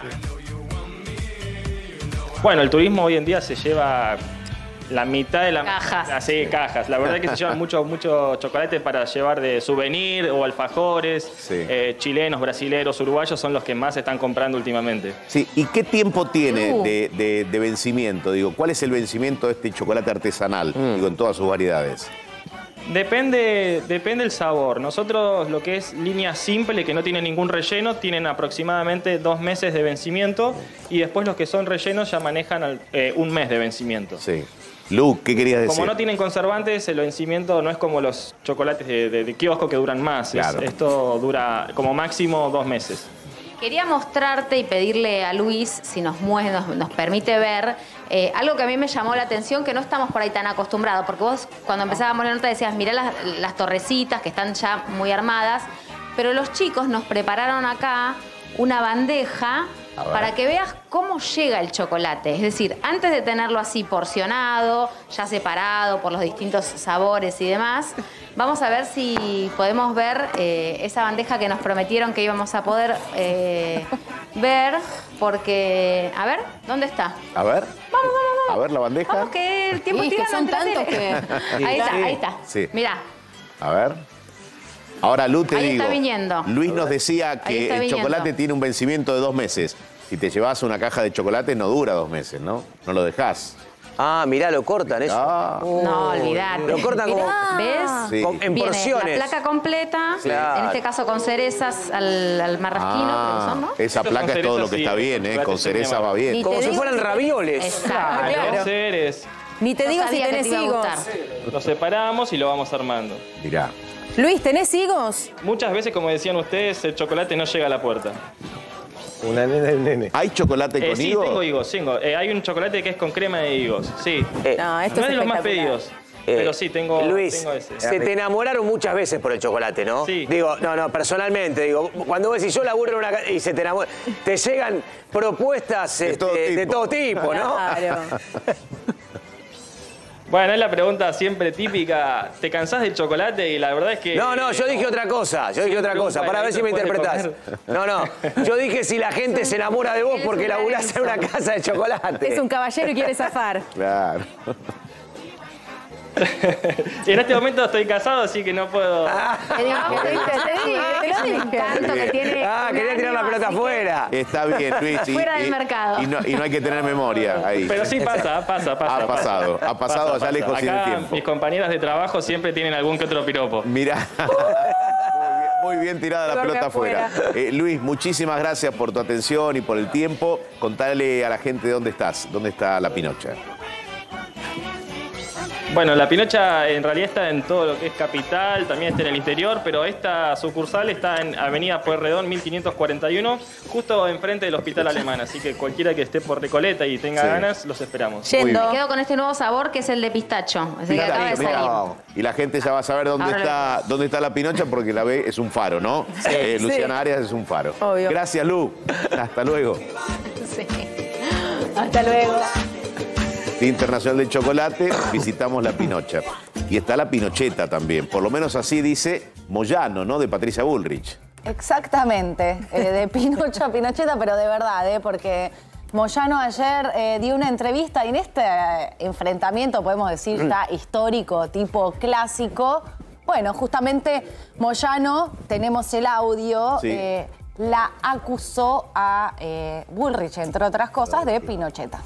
Bueno, el turismo hoy en día se lleva la mitad de la... Cajas. Ah, sí, cajas. La verdad es que se llevan mucho, mucho chocolate para llevar de souvenir o alfajores. Sí. Eh, chilenos, brasileros, uruguayos son los que más están comprando últimamente. Sí, ¿y qué tiempo tiene Uh. de, de- de vencimiento? Digo, ¿cuál es el vencimiento de este chocolate artesanal? Digo, en todas sus variedades. Depende, depende el sabor. Nosotros lo que es línea simple, que no tiene ningún relleno, tienen aproximadamente dos meses de vencimiento y después los que son rellenos ya manejan al- eh, un mes de vencimiento. Sí. Lu, ¿qué querías decir? Como no tienen conservantes, el vencimiento no es como los chocolates de, de- de kiosco que duran más. Es- Claro. esto dura como máximo dos meses. Quería mostrarte y pedirle a Luis, si nos, mueve, nos, nos permite ver, eh, algo que a mí me llamó la atención, que no estamos por ahí tan acostumbrados, porque vos cuando empezábamos la nota decías, mirá las, las torrecitas que están ya muy armadas, pero los chicos nos prepararon acá una bandeja para que veas cómo llega el chocolate. Es decir, antes de tenerlo así porcionado, ya separado por los distintos sabores y demás, vamos a ver si podemos ver eh, esa bandeja que nos prometieron que íbamos a poder eh, ver, porque... A ver, ¿dónde está? A ver. Vamos, vamos, vamos. A ver la bandeja. Vamos, que el tiempo Sí, tira que son tantos que... Ahí está, ahí está. Sí. Mirá. A ver. Ahora, Lu, te Ahí digo. está viniendo. Luis nos decía Ahí que está el viniendo. chocolate tiene un vencimiento de dos meses. Si te llevas una caja de chocolate no dura dos meses, ¿no? No lo dejás. Ah, mirá, lo cortan eso. Ah. No, olvidate. Lo cortan como... ¿Ves? Sí. Con- en Viene porciones. la placa completa, Claro. en este caso con cerezas al, al marrasquino, creo que son, ¿no? Esa Esto con placa es todo cereza lo que sí, está con bien, ¿eh? chocolate Con sin cereza crema. va bien. Ni Como te si digo fueran si te- ravioles. Exacto. Con Claro. ceres. Ni te Yo digo si sabía que tenés te iba a higos. gustar. Lo separamos y lo vamos armando. Mirá. Luis, ¿tenés higos? Muchas veces, como decían ustedes, el chocolate no llega a la puerta. Una nena y un nene. ¿Hay chocolate Eh, con sí, higo? tengo higos, tengo. Eh, hay un chocolate que es con crema de higos, sí. Eh, No, esto no es es de los más espectacular. pedidos, pero sí, tengo, Luis, tengo ese. se te enamoraron muchas veces por el chocolate, ¿no? Sí. Digo, no, no, personalmente, digo, cuando vos decís yo laburo en una ca- y se te enamora, te llegan propuestas De este, todo tipo. de todo tipo, ¿no? Claro. Bueno, es la pregunta siempre típica. ¿Te cansás del chocolate? Y la verdad es que... No, no, yo dije otra cosa, yo dije otra cosa, para ver si me interpretás. No, no, yo dije si la gente se enamora de vos porque laburás en una casa de chocolate. Es un caballero y quiere zafar. Claro. Y en este momento estoy casado, así que no puedo... Te digo, te dije, te dije, te lo dije. Tanto que tiene Ah, un quería tirar la año, pelota así que- afuera. Está bien, Luis. y- Fuera del y- mercado. Y no, y no hay que tener memoria ahí. Pero sí pasa, pasa, pasa. Ha pasado, pasa. ha pasado Pasa, allá lejos pasa. y en el Acá tiempo. mis compañeras de trabajo siempre tienen algún que otro piropo. Mirá. Muy bien, muy bien tirada la Lo que pelota afuera. afuera. Eh, Luis, muchísimas gracias por tu atención y por el tiempo. Contale a la gente dónde estás, dónde está la Pinocha. Bueno, la Pinocha en realidad está en todo lo que es capital, también está en el interior, pero esta sucursal está en Avenida Pueyrredón mil quinientos cuarenta y uno, justo enfrente del Hospital Alemán. Así que cualquiera que esté por Recoleta y tenga Sí. ganas, los esperamos. Yendo. Me quedo con este nuevo sabor que es el de pistacho. Ese que acaba de Mirá, salir. y la gente ya va a saber dónde Ahora está, dónde está la Pinocha porque la ve, es un faro, ¿no? Eh, Sí. Luciana Arias es un faro. Obvio. Gracias, Lu. Hasta luego. Sí. Hasta luego. Día Internacional del Chocolate, visitamos la Pinocha. Y está la Pinocheta también. Por lo menos así dice Moyano, ¿no? De Patricia Bullrich. Exactamente, eh, de Pinocho a Pinocheta, pero de verdad, eh, porque Moyano ayer eh, dio una entrevista y en este eh, enfrentamiento, podemos decir, ya histórico, tipo clásico, bueno, justamente Moyano, tenemos el audio, Sí. eh, la acusó a eh, Bullrich, entre otras cosas, de Pinocheta.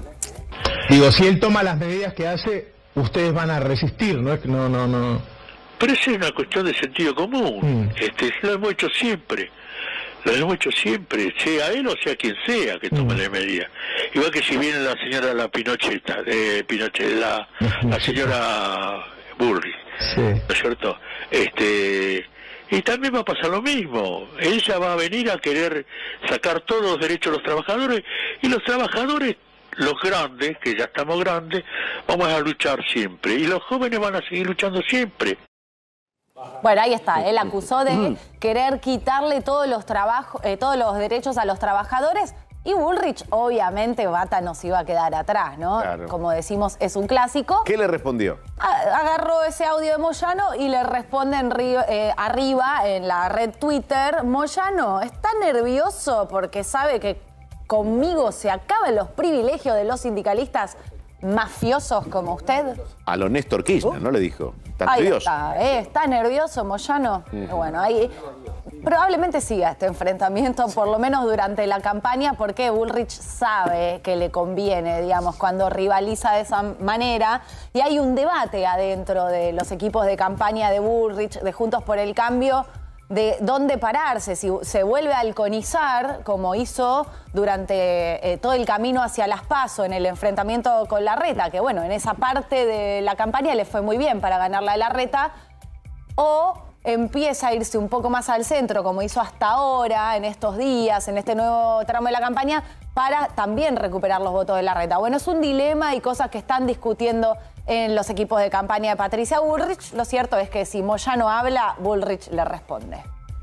Digo, si él toma las medidas que hace, ustedes van a resistir, ¿no? Es que no, no, no. Pero eso es una cuestión de sentido común. Mm. Este, lo hemos hecho siempre. Lo hemos hecho siempre, sea él o sea quien sea que tome la medida. Igual que si viene la señora la Pinocheta, eh, Pinochet, la, la señora Bullrich, Sí. ¿no es cierto? Este, y también va a pasar lo mismo. Ella va a venir a querer sacar todos los derechos de los trabajadores y los trabajadores, los grandes, que ya estamos grandes, vamos a luchar siempre. Y los jóvenes van a seguir luchando siempre. Bueno, ahí está, él acusó de querer quitarle todos los trabajos, eh, todos los derechos a los trabajadores y Bullrich, obviamente, Bata no se iba a quedar atrás, ¿no? Claro. Como decimos, es un clásico. ¿Qué le respondió? A- Agarró ese audio de Moyano y le responde en ri- eh, arriba en la red Twitter, Moyano está nervioso porque sabe que conmigo se acaban los privilegios de los sindicalistas mafiosos como usted. A lo Néstor Kirchner, ¿no le dijo? ¿Está Ahí nervioso? está, ¿eh? ¿Está nervioso, Moyano? Mm. Bueno, ahí probablemente siga este enfrentamiento, por lo menos durante la campaña, porque Bullrich sabe que le conviene, digamos, cuando rivaliza de esa manera. Y hay un debate adentro de los equipos de campaña de Bullrich, de Juntos por el Cambio, de dónde pararse, si se vuelve a halconizar, como hizo durante eh, todo el camino hacia Las PASO en el enfrentamiento con Larreta, que bueno, en esa parte de la campaña le fue muy bien para ganarla a Larreta, o empieza a irse un poco más al centro, como hizo hasta ahora, en estos días, en este nuevo tramo de la campaña, para también recuperar los votos de Larreta. Bueno, es un dilema y cosas que están discutiendo en los equipos de campaña de Patricia Bullrich. Lo cierto es que si Moyano habla, Bullrich le responde.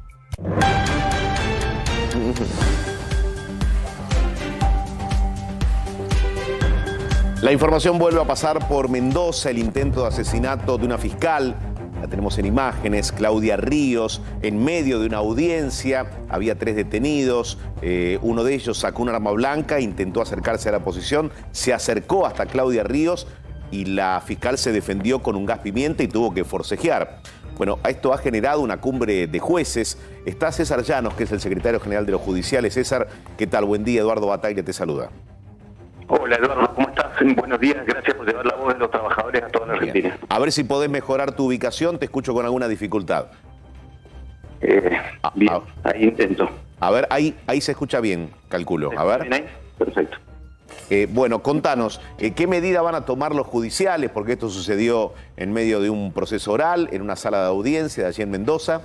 La información vuelve a pasar por Mendoza, el intento de asesinato de una fiscal. La tenemos en imágenes, Claudia Ríos, en medio de una audiencia. Había tres detenidos, eh, uno de ellos sacó un arma blanca, intentó acercarse a la posición, se acercó hasta Claudia Ríos y la fiscal se defendió con un gas pimienta y tuvo que forcejear. Bueno, esto ha generado una cumbre de jueces. Está César Llanos, que es el secretario general de los judiciales. César, ¿qué tal? Buen día. Eduardo Bataglia te saluda. Hola Eduardo, ¿cómo estás? Buenos días, gracias por llevar la voz de los trabajadores a toda la Argentina. Bien. A ver si podés mejorar tu ubicación, te escucho con alguna dificultad. Eh, bien, a, ahí intento. A ver, ahí, ahí se escucha bien, calculo. A ver. ¿Bien ahí? Perfecto. Eh, bueno, contanos, eh, ¿qué medida van a tomar los judiciales? Porque esto sucedió en medio de un proceso oral, en una sala de audiencia de allí en Mendoza.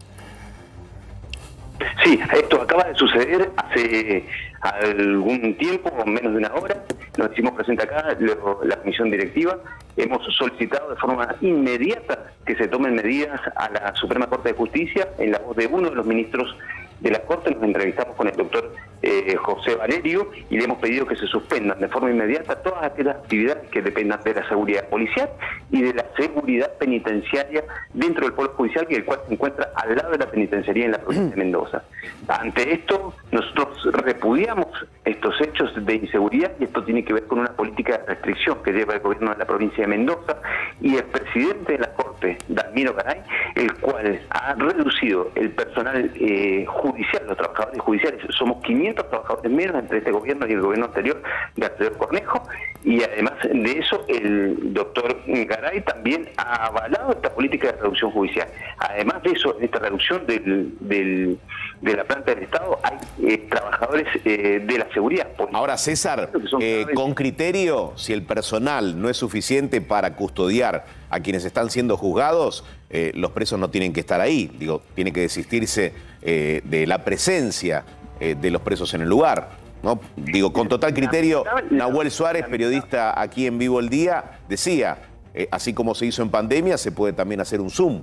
Sí, esto acaba de suceder hace algún tiempo, menos de una hora. Nos hicimos presente acá, lo, la comisión directiva. Hemos solicitado de forma inmediata que se tomen medidas a la Suprema Corte de Justicia. En la voz de uno de los ministros de la Corte nos entrevistamos con el doctor eh, José Valerio y le hemos pedido que se suspendan de forma inmediata todas aquellas actividades que dependan de la seguridad policial y de la seguridad penitenciaria dentro del Poder Judicial, y el cual se encuentra al lado de la penitenciaría en la provincia de Mendoza. Ante esto, nosotros repudiamos estos hechos de inseguridad, y esto tiene que ver con una política de restricción que lleva el gobierno de la provincia de Mendoza y el presidente de la Corte, Dalmiro Garay, el cual ha reducido el personal eh, judicial, los trabajadores judiciales. Somos quinientos trabajadores menos entre este gobierno y el gobierno anterior de Alfredo Cornejo, y además de eso el doctor Garay también ha avalado esta política de reducción judicial. Además de eso, en esta reducción del, del, de la planta del Estado hay eh, trabajadores eh, de la seguridad. Ahora, César, eh, con criterio, si el personal no es suficiente para custodiar a quienes están siendo juzgados, eh, los presos no tienen que estar ahí. Digo, tiene que desistirse eh, de la presencia eh, de los presos en el lugar, ¿no? Digo, con total criterio, Nahuel Suárez, periodista aquí en Vivo el Día, decía, eh, así como se hizo en pandemia, se puede también hacer un Zoom.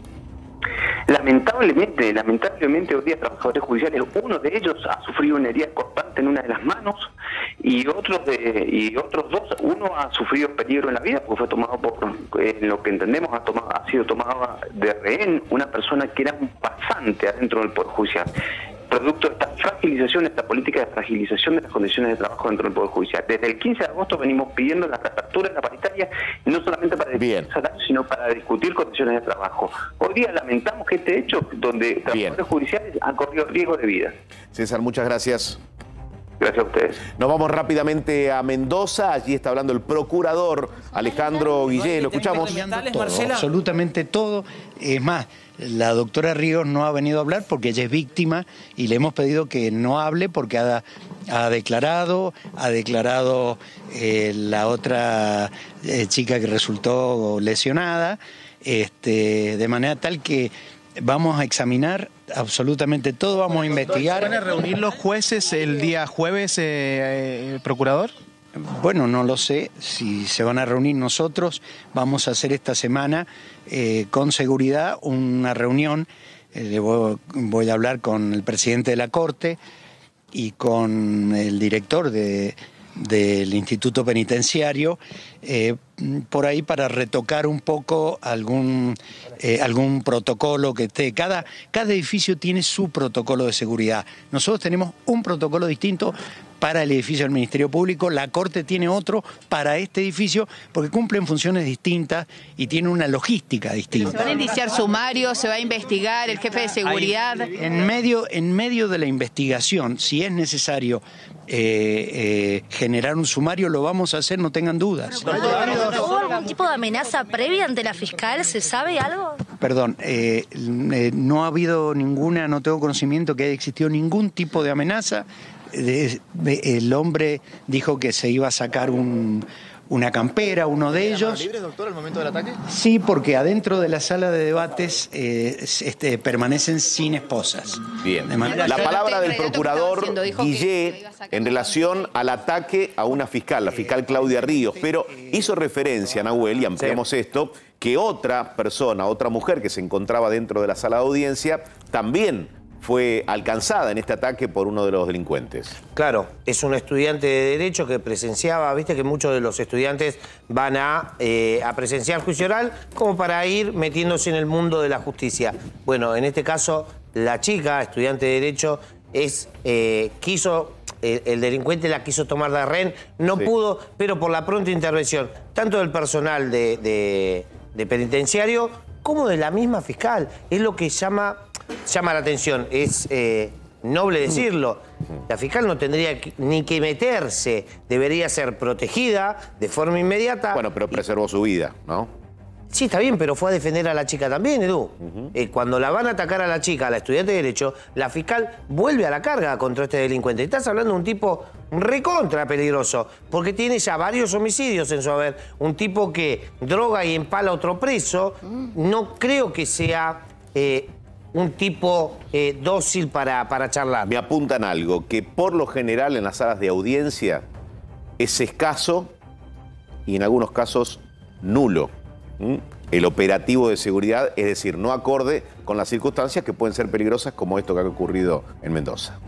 Lamentablemente, lamentablemente hoy día trabajadores judiciales, uno de ellos ha sufrido una herida cortante en una de las manos y otros de y otros dos, uno ha sufrido peligro en la vida porque fue tomado por, en lo que entendemos, ha, tomado, ha sido tomado de rehén una persona que era un pasante adentro del Poder Judicial. Producto de esta fragilización, esta política de fragilización de las condiciones de trabajo dentro del Poder Judicial. Desde el quince de agosto venimos pidiendo la reapertura de la paritaria, no solamente para discutir salarios, sino para discutir condiciones de trabajo. Hoy día lamentamos que este hecho, donde trabajadores judiciales han corrido riesgo de vida. César, muchas gracias. Gracias a ustedes. Nos vamos rápidamente a Mendoza. Allí está hablando el procurador Alejandro Guillé. Lo escuchamos. Todo, absolutamente todo. Es más, la doctora Ríos no ha venido a hablar porque ella es víctima y le hemos pedido que no hable porque ha, ha declarado, ha declarado eh, la otra eh, chica que resultó lesionada, este, de manera tal que vamos a examinar absolutamente todo, vamos a investigar. ¿Van a reunir los jueces el día jueves, eh, eh, procurador? Bueno, no lo sé si se van a reunir. Nosotros vamos a hacer esta semana eh, con seguridad una reunión. Eh, le voy, voy a hablar con el presidente de la Corte y con el director de, del Instituto Penitenciario, eh, por ahí para retocar un poco algún, eh, algún protocolo que esté. Cada, cada edificio tiene su protocolo de seguridad. Nosotros tenemos un protocolo distinto para el edificio del Ministerio Público, la Corte tiene otro para este edificio, porque cumplen funciones distintas y tiene una logística distinta. ¿Se van a iniciar sumarios? ¿Se va a investigar el jefe de seguridad? En medio, en medio de la investigación, si es necesario eh, eh, generar un sumario, lo vamos a hacer, no tengan dudas. ¿Hubo algún tipo de amenaza previa ante la fiscal? ¿Se sabe algo? Perdón, eh, eh, no ha habido ninguna, no tengo conocimiento que haya existido ningún tipo de amenaza. El hombre dijo que se iba a sacar un, una campera, uno de ellos. ¿Estaban libres, doctor, al momento del ataque? Sí, porque adentro de la sala de debates eh, este, permanecen sin esposas. Bien. manera... La palabra del procurador Guillé en relación al ataque a una fiscal, la fiscal Claudia Ríos, pero hizo referencia, Nahuel, y ampliamos esto, que otra persona, otra mujer que se encontraba dentro de la sala de audiencia, también fue alcanzada en este ataque por uno de los delincuentes. Claro, es un estudiante de Derecho que presenciaba, viste que muchos de los estudiantes van a, eh, a presenciar juicio oral como para ir metiéndose en el mundo de la justicia. Bueno, en este caso, la chica, estudiante de Derecho, es, eh, quiso, eh, el delincuente la quiso tomar de rehén, no sí. pudo, pero por la pronta intervención, tanto del personal de, de, de penitenciario como de la misma fiscal. Es lo que llama... llama la atención, es eh, noble decirlo. La fiscal no tendría que, ni que meterse, debería ser protegida de forma inmediata. Bueno, pero preservó su vida, ¿no? Sí, está bien, pero fue a defender a la chica también, Edu. Uh-huh. eh, cuando la van a atacar a la chica, a la estudiante de Derecho, la fiscal vuelve a la carga contra este delincuente. Estás hablando de un tipo recontra peligroso, porque tiene ya varios homicidios en su haber. Un tipo que droga y empala a otro preso. Uh-huh. No creo que sea... Eh, un tipo eh, dócil para, para charlar. Me apuntan algo, que por lo general en las salas de audiencia es escaso y en algunos casos nulo. ¿Mm? El operativo de seguridad, es decir, no acorde con las circunstancias que pueden ser peligrosas como esto que ha ocurrido en Mendoza.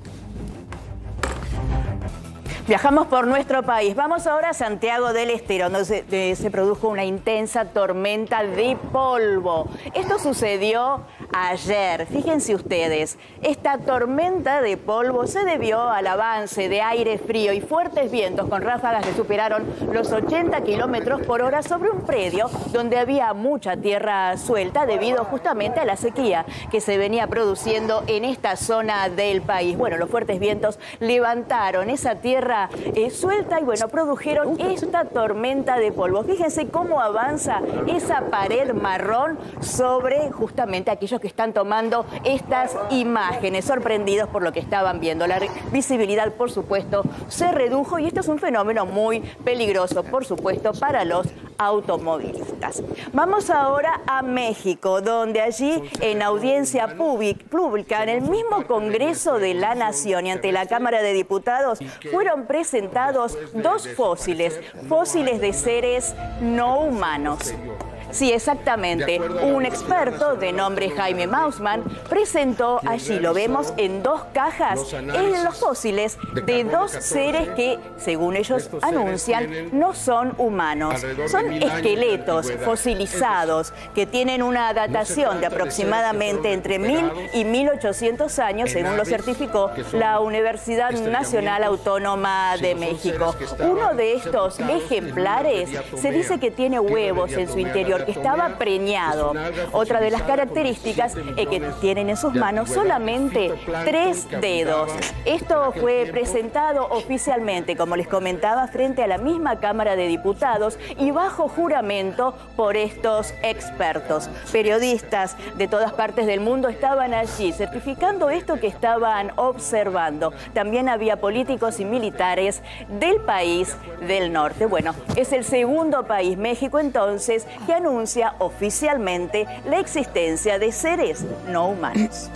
Viajamos por nuestro país. Vamos ahora a Santiago del Estero, donde se, de, se produjo una intensa tormenta de polvo. Esto sucedió ayer. Fíjense ustedes, esta tormenta de polvo se debió al avance de aire frío y fuertes vientos con ráfagas que superaron los ochenta kilómetros por hora sobre un predio donde había mucha tierra suelta debido justamente a la sequía que se venía produciendo en esta zona del país. Bueno, los fuertes vientos levantaron esa tierra Eh, suelta y bueno, produjeron esta tormenta de polvo. Fíjense cómo avanza esa pared marrón sobre justamente aquellos que están tomando estas imágenes, sorprendidos por lo que estaban viendo. La visibilidad, por supuesto, se redujo y esto es un fenómeno muy peligroso, por supuesto, para los automovilistas. Vamos ahora a México, donde allí en audiencia pública, en el mismo Congreso de la Nación y ante la Cámara de Diputados, fueron presentados dos fósiles, fósiles de seres no humanos. Sí, exactamente. Un experto de nombre Jaime Mausman presentó allí, lo vemos en dos cajas, en los fósiles de dos seres que, según ellos anuncian, no son humanos. Son esqueletos fosilizados que tienen una datación de aproximadamente entre mil y mil ochocientos años, según lo certificó la Universidad Nacional Autónoma de México. Uno de estos ejemplares se dice que tiene huevos en su interior, que estaba preñado. Otra de las características es que tienen en sus manos solamente tres dedos. Esto fue presentado oficialmente, como les comentaba, frente a la misma Cámara de Diputados y bajo juramento por estos expertos. Periodistas de todas partes del mundo estaban allí certificando esto que estaban observando. También había políticos y militares del país del norte. Bueno, es el segundo país, México, entonces, que anuncia oficialmente la existencia de seres no humanos.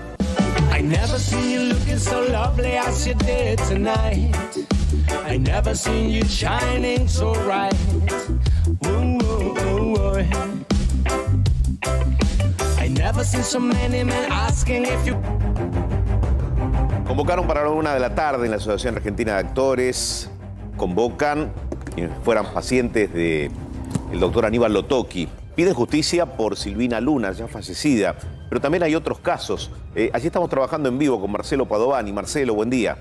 I never seen you looking so lovely as you did tonight. I never seen you shining so bright. Ooh, ooh, ooh, ooh. I never seen so many men asking if you... Convocaron para la una de la tarde en la Asociación Argentina de Actores. Convocan quienes fueran pacientes de el doctor Aníbal Lotoki. Piden justicia por Silvina Luna, ya fallecida, pero también hay otros casos. Eh, allí estamos trabajando en vivo con Marcelo Padovani. Marcelo, buen día.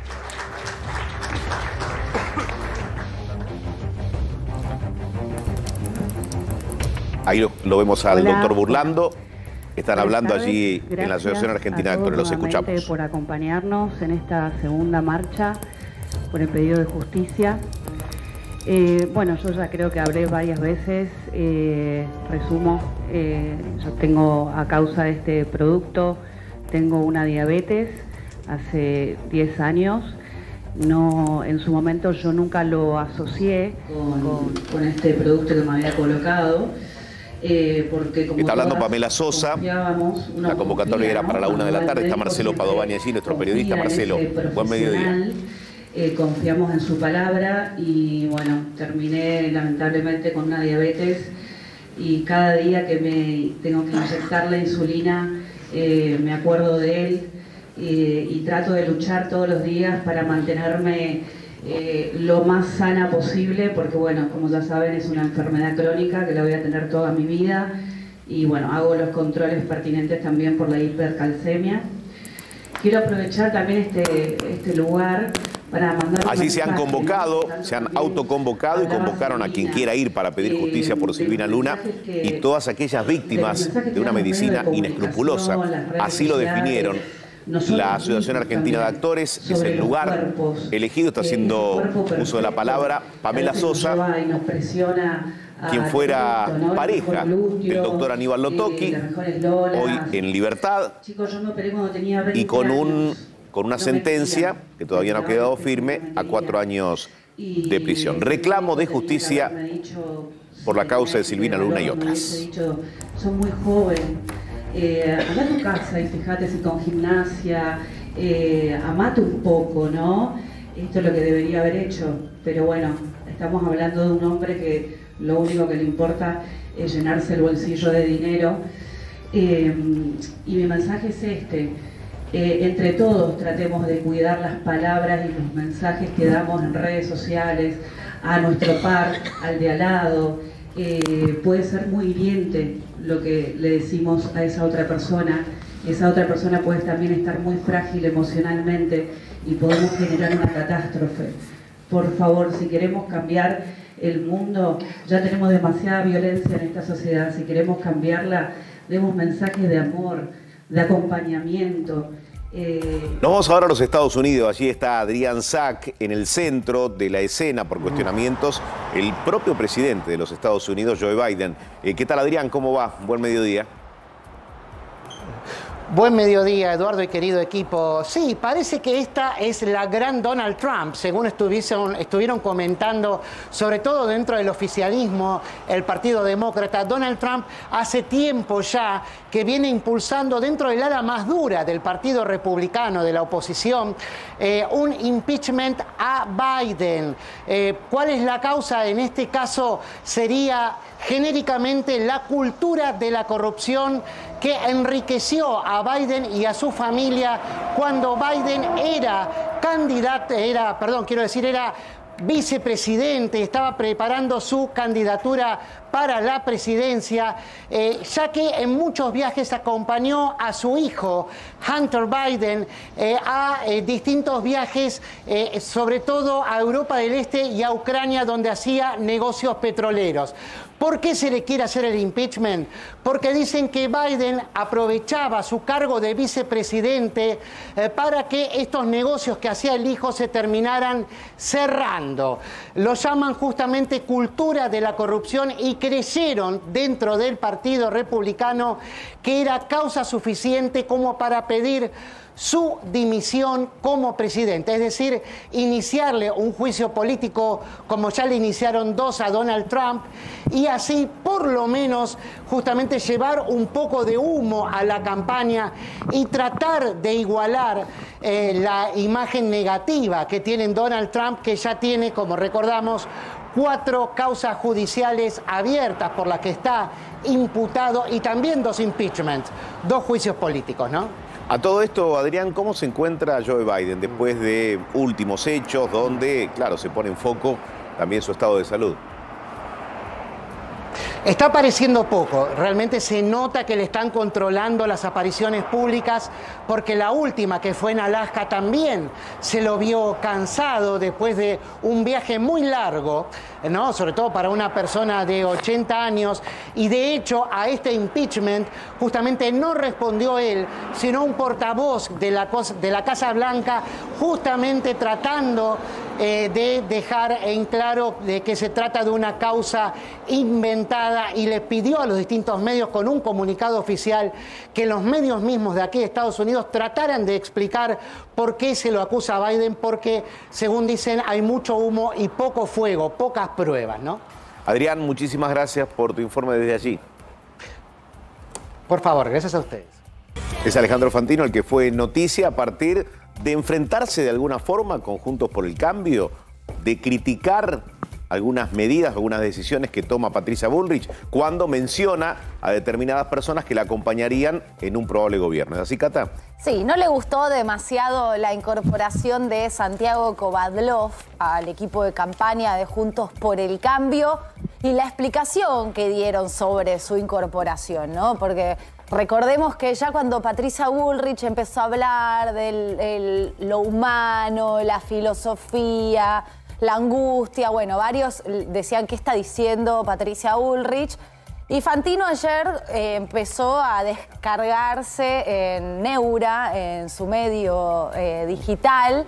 Ahí lo, lo vemos al Hola. doctor Burlando. Están Buenas hablando tardes. allí Gracias en la Asociación Argentina de Actores. Los escuchamos. Gracias por acompañarnos en esta segunda marcha por el pedido de justicia. Eh, bueno, yo ya creo que hablé varias veces, eh, resumo, eh, yo tengo a causa de este producto, tengo una diabetes hace diez años no, en su momento yo nunca lo asocié con, con este producto que me había colocado. Eh, porque como está hablando Pamela Sosa, la convocatoria era para la una de la tarde, está Marcelo Padovani allí, nuestro periodista. Marcelo, buen mediodía. Eh, confiamos en su palabra y bueno, terminé lamentablemente con una diabetes y cada día que me tengo que inyectar la insulina eh, me acuerdo de él eh, y trato de luchar todos los días para mantenerme Eh, lo más sana posible, porque bueno, como ya saben, es una enfermedad crónica que la voy a tener toda mi vida y bueno, hago los controles pertinentes también por la hipercalcemia. Quiero aprovechar también este, este lugar para mandar un Allí se han mensaje, convocado, se han autoconvocado y convocaron a quien quiera ir para pedir justicia por Silvina Luna y todas aquellas víctimas de una medicina inescrupulosa. Así lo definieron. La Asociación Argentina de Actores es el lugar elegido, está haciendo uso de la palabra Pamela Sosa, quien fuera pareja del doctor Aníbal Lotoki, hoy en libertad y con, un, con una sentencia que todavía no ha quedado firme a cuatro años de prisión. Reclamo de justicia por la causa de Silvina Luna y otras. Son muy jóvenes. Eh, anda a tu casa y fíjate si con gimnasia, eh, amate un poco, ¿no? Esto es lo que debería haber hecho, pero bueno, estamos hablando de un hombre que lo único que le importa es llenarse el bolsillo de dinero. Eh, y mi mensaje es este, eh, entre todos tratemos de cuidar las palabras y los mensajes que damos en redes sociales, a nuestro par, al de al lado. Eh, puede ser muy hiriente lo que le decimos a esa otra persona. Esa otra persona puede también estar muy frágil emocionalmente y podemos generar una catástrofe. Por favor, si queremos cambiar el mundo, ya tenemos demasiada violencia en esta sociedad. Si queremos cambiarla, demos mensajes de amor, de acompañamiento. Eh... Nos vamos ahora a los Estados Unidos. Allí está Adrián Sack en el centro de la escena por cuestionamientos. El propio presidente de los Estados Unidos, Joe Biden. Eh, ¿Qué tal, Adrián? ¿Cómo va? Buen mediodía. Buen mediodía, Eduardo y querido equipo. Sí, parece que esta es la gran Donald Trump, según estuvieron, estuvieron comentando, sobre todo dentro del oficialismo, el Partido Demócrata. Donald Trump hace tiempo ya que viene impulsando dentro del ala más dura del Partido Republicano, de la oposición, eh, un impeachment a Biden. Eh, ¿Cuál es la causa? En este caso sería genéricamente la cultura de la corrupción que enriqueció a Biden y a su familia cuando Biden era candidato, era, perdón, quiero decir, era vicepresidente, estaba preparando su candidatura para la presidencia, eh, ya que en muchos viajes acompañó a su hijo, Hunter Biden, eh, a eh, distintos viajes, eh, sobre todo a Europa del Este y a Ucrania, donde hacía negocios petroleros. ¿Por qué se le quiere hacer el impeachment? Porque dicen que Biden aprovechaba su cargo de vicepresidente eh, para que estos negocios que hacía el hijo se terminaran cerrando. Lo llaman justamente cultura de la corrupción y creyeron dentro del Partido Republicano que era causa suficiente como para pedir su dimisión como presidente, es decir, iniciarle un juicio político como ya le iniciaron dos a Donald Trump y así por lo menos justamente llevar un poco de humo a la campaña y tratar de igualar eh, la imagen negativa que tiene Donald Trump, que ya tiene, como recordamos, cuatro causas judiciales abiertas por las que está imputado y también dos impeachments, dos juicios políticos, ¿no? A todo esto, Adrián, ¿cómo se encuentra Joe Biden después de últimos hechos donde, claro, se pone en foco también su estado de salud? Está apareciendo poco, realmente se nota que le están controlando las apariciones públicas porque la última, que fue en Alaska, también se lo vio cansado después de un viaje muy largo, ¿no? Sobre todo para una persona de ochenta años, y de hecho a este impeachment justamente no respondió él, sino un portavoz de la, de la Casa Blanca, justamente tratando eh, de dejar en claro de que se trata de una causa inventada y le pidió a los distintos medios con un comunicado oficial que los medios mismos de aquí de Estados Unidos trataran de explicar por qué se lo acusa a Biden, porque según dicen hay mucho humo y poco fuego, pocas pruebas, ¿no? Adrián, muchísimas gracias por tu informe desde allí. Por favor, gracias a ustedes. Es Alejandro Fantino el que fue noticia a partir de enfrentarse de alguna forma con Juntos por el Cambio, de criticar algunas medidas, algunas decisiones que toma Patricia Bullrich cuando menciona a determinadas personas que la acompañarían en un probable gobierno. ¿Es así, Cata? Sí, no le gustó demasiado la incorporación de Santiago Kovadlov al equipo de campaña de Juntos por el Cambio y la explicación que dieron sobre su incorporación, ¿no? Porque recordemos que ya cuando Patricia Bullrich empezó a hablar de lo humano, la filosofía, la angustia, bueno, varios decían qué está diciendo Patricia Bullrich. Y Fantino ayer eh, empezó a descargarse en Neura, en su medio eh, digital.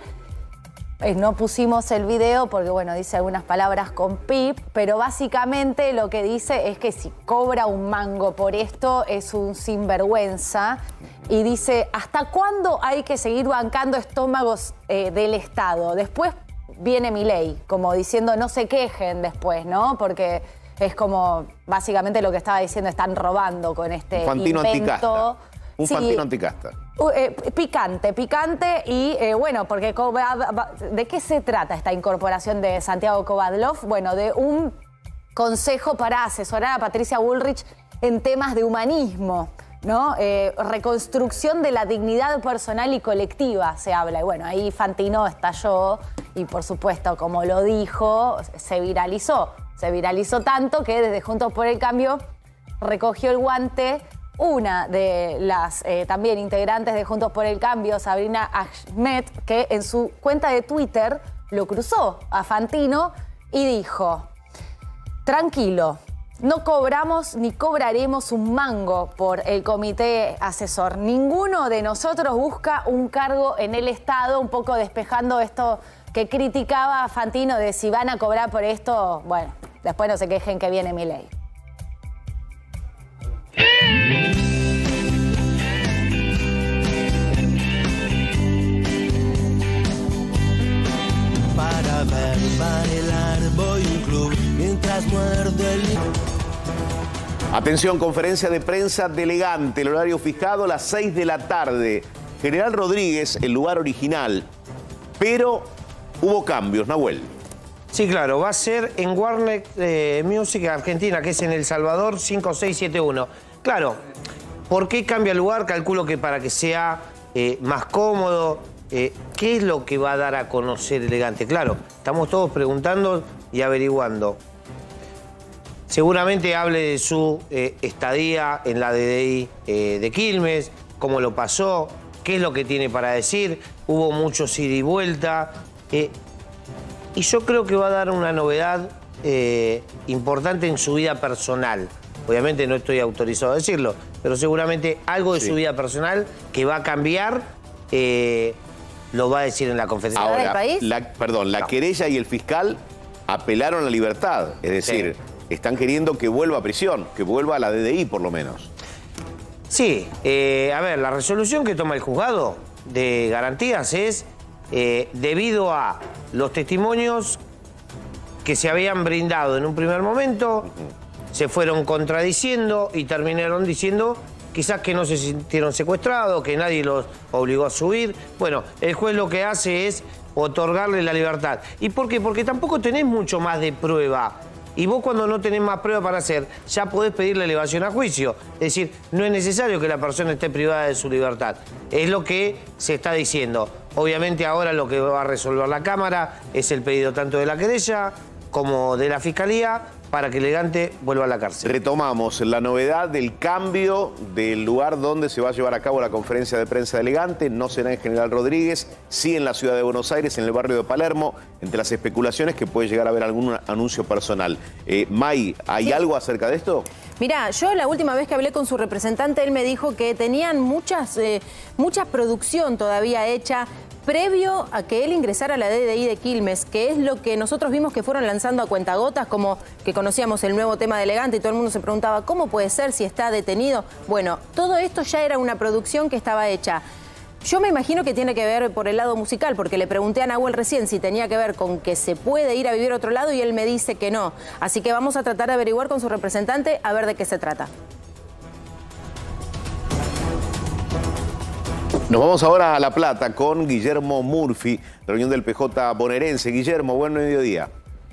Eh, no pusimos el video porque, bueno, dice algunas palabras con pip, pero básicamente lo que dice es que si cobra un mango por esto es un sinvergüenza. Y dice, ¿hasta cuándo hay que seguir bancando estómagos eh, del Estado? Después viene Milei, como diciendo no se quejen después, ¿no? Porque es como básicamente lo que estaba diciendo, están robando con este un Fantino invento. Anticasta. Un sí, Fantino anticasta. Uh, eh, picante, picante y eh, bueno, porque ¿de qué se trata esta incorporación de Santiago Kovadlov? Bueno, de un consejo para asesorar a Patricia Bullrich en temas de humanismo, ¿no? Eh, reconstrucción de la dignidad personal y colectiva se habla. Y bueno, ahí Fantino estalló y por supuesto, como lo dijo, se viralizó. Se viralizó tanto que desde Juntos por el Cambio recogió el guante una de las eh, también integrantes de Juntos por el Cambio, Sabrina Ahmed, que en su cuenta de Twitter lo cruzó a Fantino y dijo: tranquilo, no cobramos ni cobraremos un mango por el comité asesor. Ninguno de nosotros busca un cargo en el Estado, un poco despejando esto que criticaba a Fantino de si van a cobrar por esto, bueno, después no se quejen que viene Milei. Para ver bailar voy un club mientras muerdo el... Atención, conferencia de prensa de Elegante, el horario fijado a las seis de la tarde. General Rodríguez, el lugar original, pero hubo cambios, Nahuel. Sí, claro, va a ser en Warner eh, Music Argentina, que es en El Salvador, cinco seis siete uno. Claro, ¿por qué cambia el lugar? Calculo que para que sea eh, más cómodo. Eh, ¿Qué es lo que va a dar a conocer Elegante? Claro, estamos todos preguntando y averiguando. Seguramente hable de su eh, estadía en la D D I eh, de Quilmes, cómo lo pasó, qué es lo que tiene para decir. Hubo muchos ida y vuelta. Eh, y yo creo que va a dar una novedad eh, importante en su vida personal. Obviamente no estoy autorizado a decirlo, pero seguramente algo de sí. su vida personal que va a cambiar, eh, lo va a decir en la conferencia. Ahora, del país. La, perdón, la no. querella y el fiscal apelaron a la libertad. Es decir, sí. están queriendo que vuelva a prisión, que vuelva a la D D I por lo menos. Sí, eh, a ver, la resolución que toma el juzgado de garantías es eh, debido a los testimonios que se habían brindado en un primer momento, uh-huh. se fueron contradiciendo y terminaron diciendo quizás que no se sintieron secuestrados, que nadie los obligó a subir. Bueno, el juez lo que hace es otorgarle la libertad. ¿Y por qué? Porque tampoco tenés mucho más de prueba. Y vos cuando no tenés más prueba para hacer, ya podés pedir la elevación a juicio. Es decir, no es necesario que la persona esté privada de su libertad. Es lo que se está diciendo. Obviamente ahora lo que va a resolver la Cámara es el pedido tanto de la querella como de la Fiscalía para que Elegante vuelva a la cárcel. Retomamos la novedad del cambio del lugar donde se va a llevar a cabo la conferencia de prensa de Elegante. No será en General Rodríguez, sí en la ciudad de Buenos Aires, en el barrio de Palermo, entre las especulaciones que puede llegar a haber algún anuncio personal. Eh, May, ¿hay sí. algo acerca de esto? Mirá, yo la última vez que hablé con su representante, él me dijo que tenían muchas, eh, mucha producción todavía hecha previo a que él ingresara a la D D I de Quilmes, que es lo que nosotros vimos que fueron lanzando a cuentagotas, como que conocíamos el nuevo tema de Elegante y todo el mundo se preguntaba cómo puede ser si está detenido. Bueno, todo esto ya era una producción que estaba hecha. Yo me imagino que tiene que ver por el lado musical, porque le pregunté a Nahuel recién si tenía que ver con que se puede ir a vivir a otro lado y él me dice que no. Así que vamos a tratar de averiguar con su representante a ver de qué se trata. Nos vamos ahora a La Plata con Guillermo Murphy, reunión del P J bonaerense. Guillermo, buen mediodía.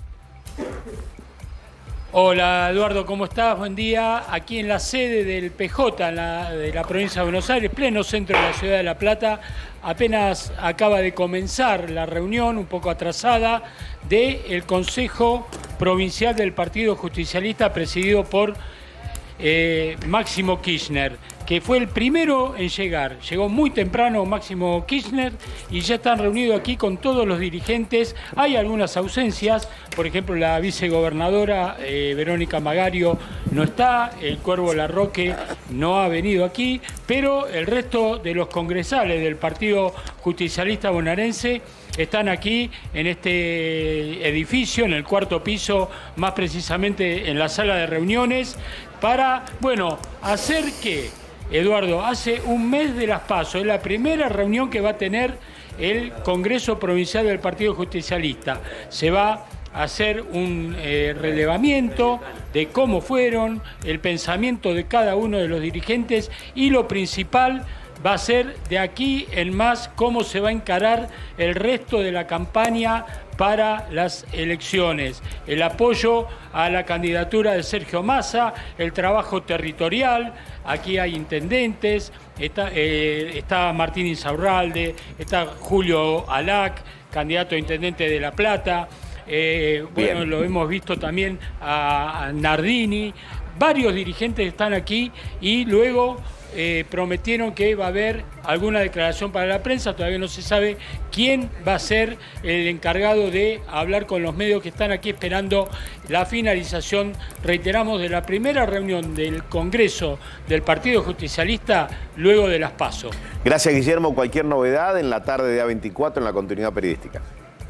Hola Eduardo, ¿cómo estás? Buen día. Aquí en la sede del P J en la, de la provincia de Buenos Aires, pleno centro de la ciudad de La Plata, apenas acaba de comenzar la reunión, un poco atrasada, del Consejo Provincial del Partido Justicialista presidido por eh, Máximo Kirchner, que fue el primero en llegar. Llegó muy temprano Máximo Kirchner y ya están reunidos aquí con todos los dirigentes. Hay algunas ausencias, por ejemplo, la vicegobernadora eh, Verónica Magario no está, el Cuervo Larroque no ha venido aquí, pero el resto de los congresales del Partido Justicialista bonaerense están aquí en este edificio, en el cuarto piso, más precisamente en la sala de reuniones, para, bueno, hacer que Eduardo, hace un mes de las PASO, es la primera reunión que va a tener el Congreso Provincial del Partido Justicialista. Se va a hacer un eh, relevamiento de cómo fueron, el pensamiento de cada uno de los dirigentes y lo principal va a ser de aquí en más cómo se va a encarar el resto de la campaña para las elecciones, el apoyo a la candidatura de Sergio Massa, el trabajo territorial, aquí hay intendentes, está, eh, está Martín Insaurralde, está Julio Alac, candidato a intendente de La Plata, eh, bueno, lo hemos visto también a, a Nardini, varios dirigentes están aquí y luego Eh, prometieron que va a haber alguna declaración para la prensa, todavía no se sabe quién va a ser el encargado de hablar con los medios que están aquí esperando la finalización, reiteramos, de la primera reunión del Congreso del Partido Justicialista luego de las PASO. Gracias, Guillermo. Cualquier novedad en la tarde de A veinticuatro en la continuidad periodística.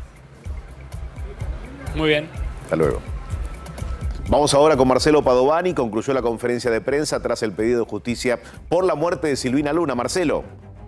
Muy bien. Hasta luego. Vamos ahora con Marcelo Padovani. Concluyó la conferencia de prensa tras el pedido de justicia por la muerte de Silvina Luna. Marcelo.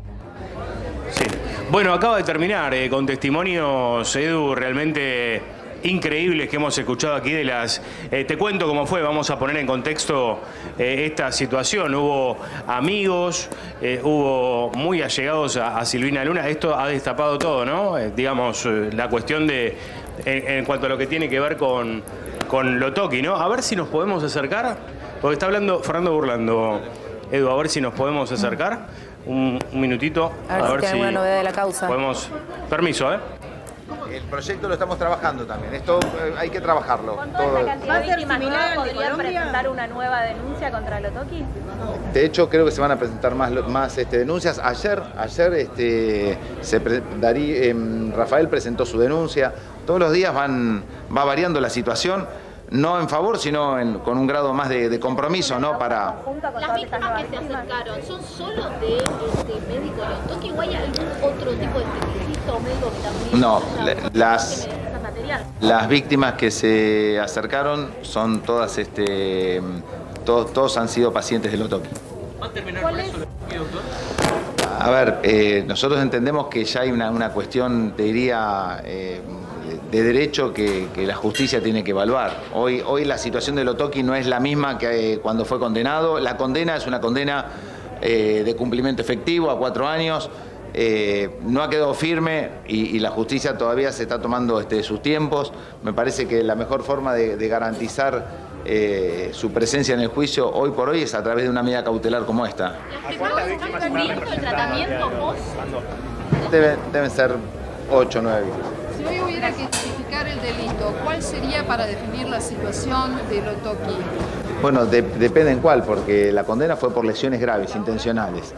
Sí. Bueno, acaba de terminar eh, con testimonios, Edu, realmente increíbles que hemos escuchado aquí de las... Eh, te cuento cómo fue, vamos a poner en contexto eh, esta situación. Hubo amigos, eh, hubo muy allegados a, a Silvina Luna. Esto ha destapado todo, ¿no? Eh, digamos, eh, la cuestión de... En, en cuanto a lo que tiene que ver con... con Lotoki, ¿no? A ver si nos podemos acercar, porque está hablando Fernando Burlando. Edu, a ver si nos podemos acercar. Un, un minutito. A ver, a si ver tiene si alguna novedad de la causa. Podemos... Permiso, ¿eh? El proyecto lo estamos trabajando también. Esto eh, hay que trabajarlo. ¿Con toda esta cantidad de víctimas nuevas podrían presentar una nueva denuncia contra Lotoki? De hecho, creo que se van a presentar más, más este, denuncias. Ayer, ayer este, se pre, Darí, eh, Rafael presentó su denuncia. Todos los días van, va variando la situación, no en favor, sino en, con un grado más de, de compromiso, ¿no? Para... ¿Las víctimas que se acercaron son solo de este médico Lotoki o hay algún otro tipo de especialista o médico que también... No, las, las víctimas que se acercaron son todas, este, todos, todos han sido pacientes de Lotoki. ¿Va a terminar con eso, doctor? A ver, eh, nosotros entendemos que ya hay una, una cuestión, te diría... Eh, de derecho que, que la justicia tiene que evaluar. Hoy, hoy la situación de Lotoki no es la misma que eh, cuando fue condenado. La condena es una condena eh, de cumplimiento efectivo a cuatro años. Eh, no ha quedado firme y, y la justicia todavía se está tomando este, sus tiempos. Me parece que la mejor forma de, de garantizar eh, su presencia en el juicio hoy por hoy es a través de una medida cautelar como esta. ¿Están cubriendo el tratamiento post? Deben, deben ser ocho o nueve víctimas. Si hoy hubiera que tipificar el delito, ¿cuál sería para definir la situación de Lotoki? Bueno, de, depende en cuál, porque la condena fue por lesiones graves, intencionales.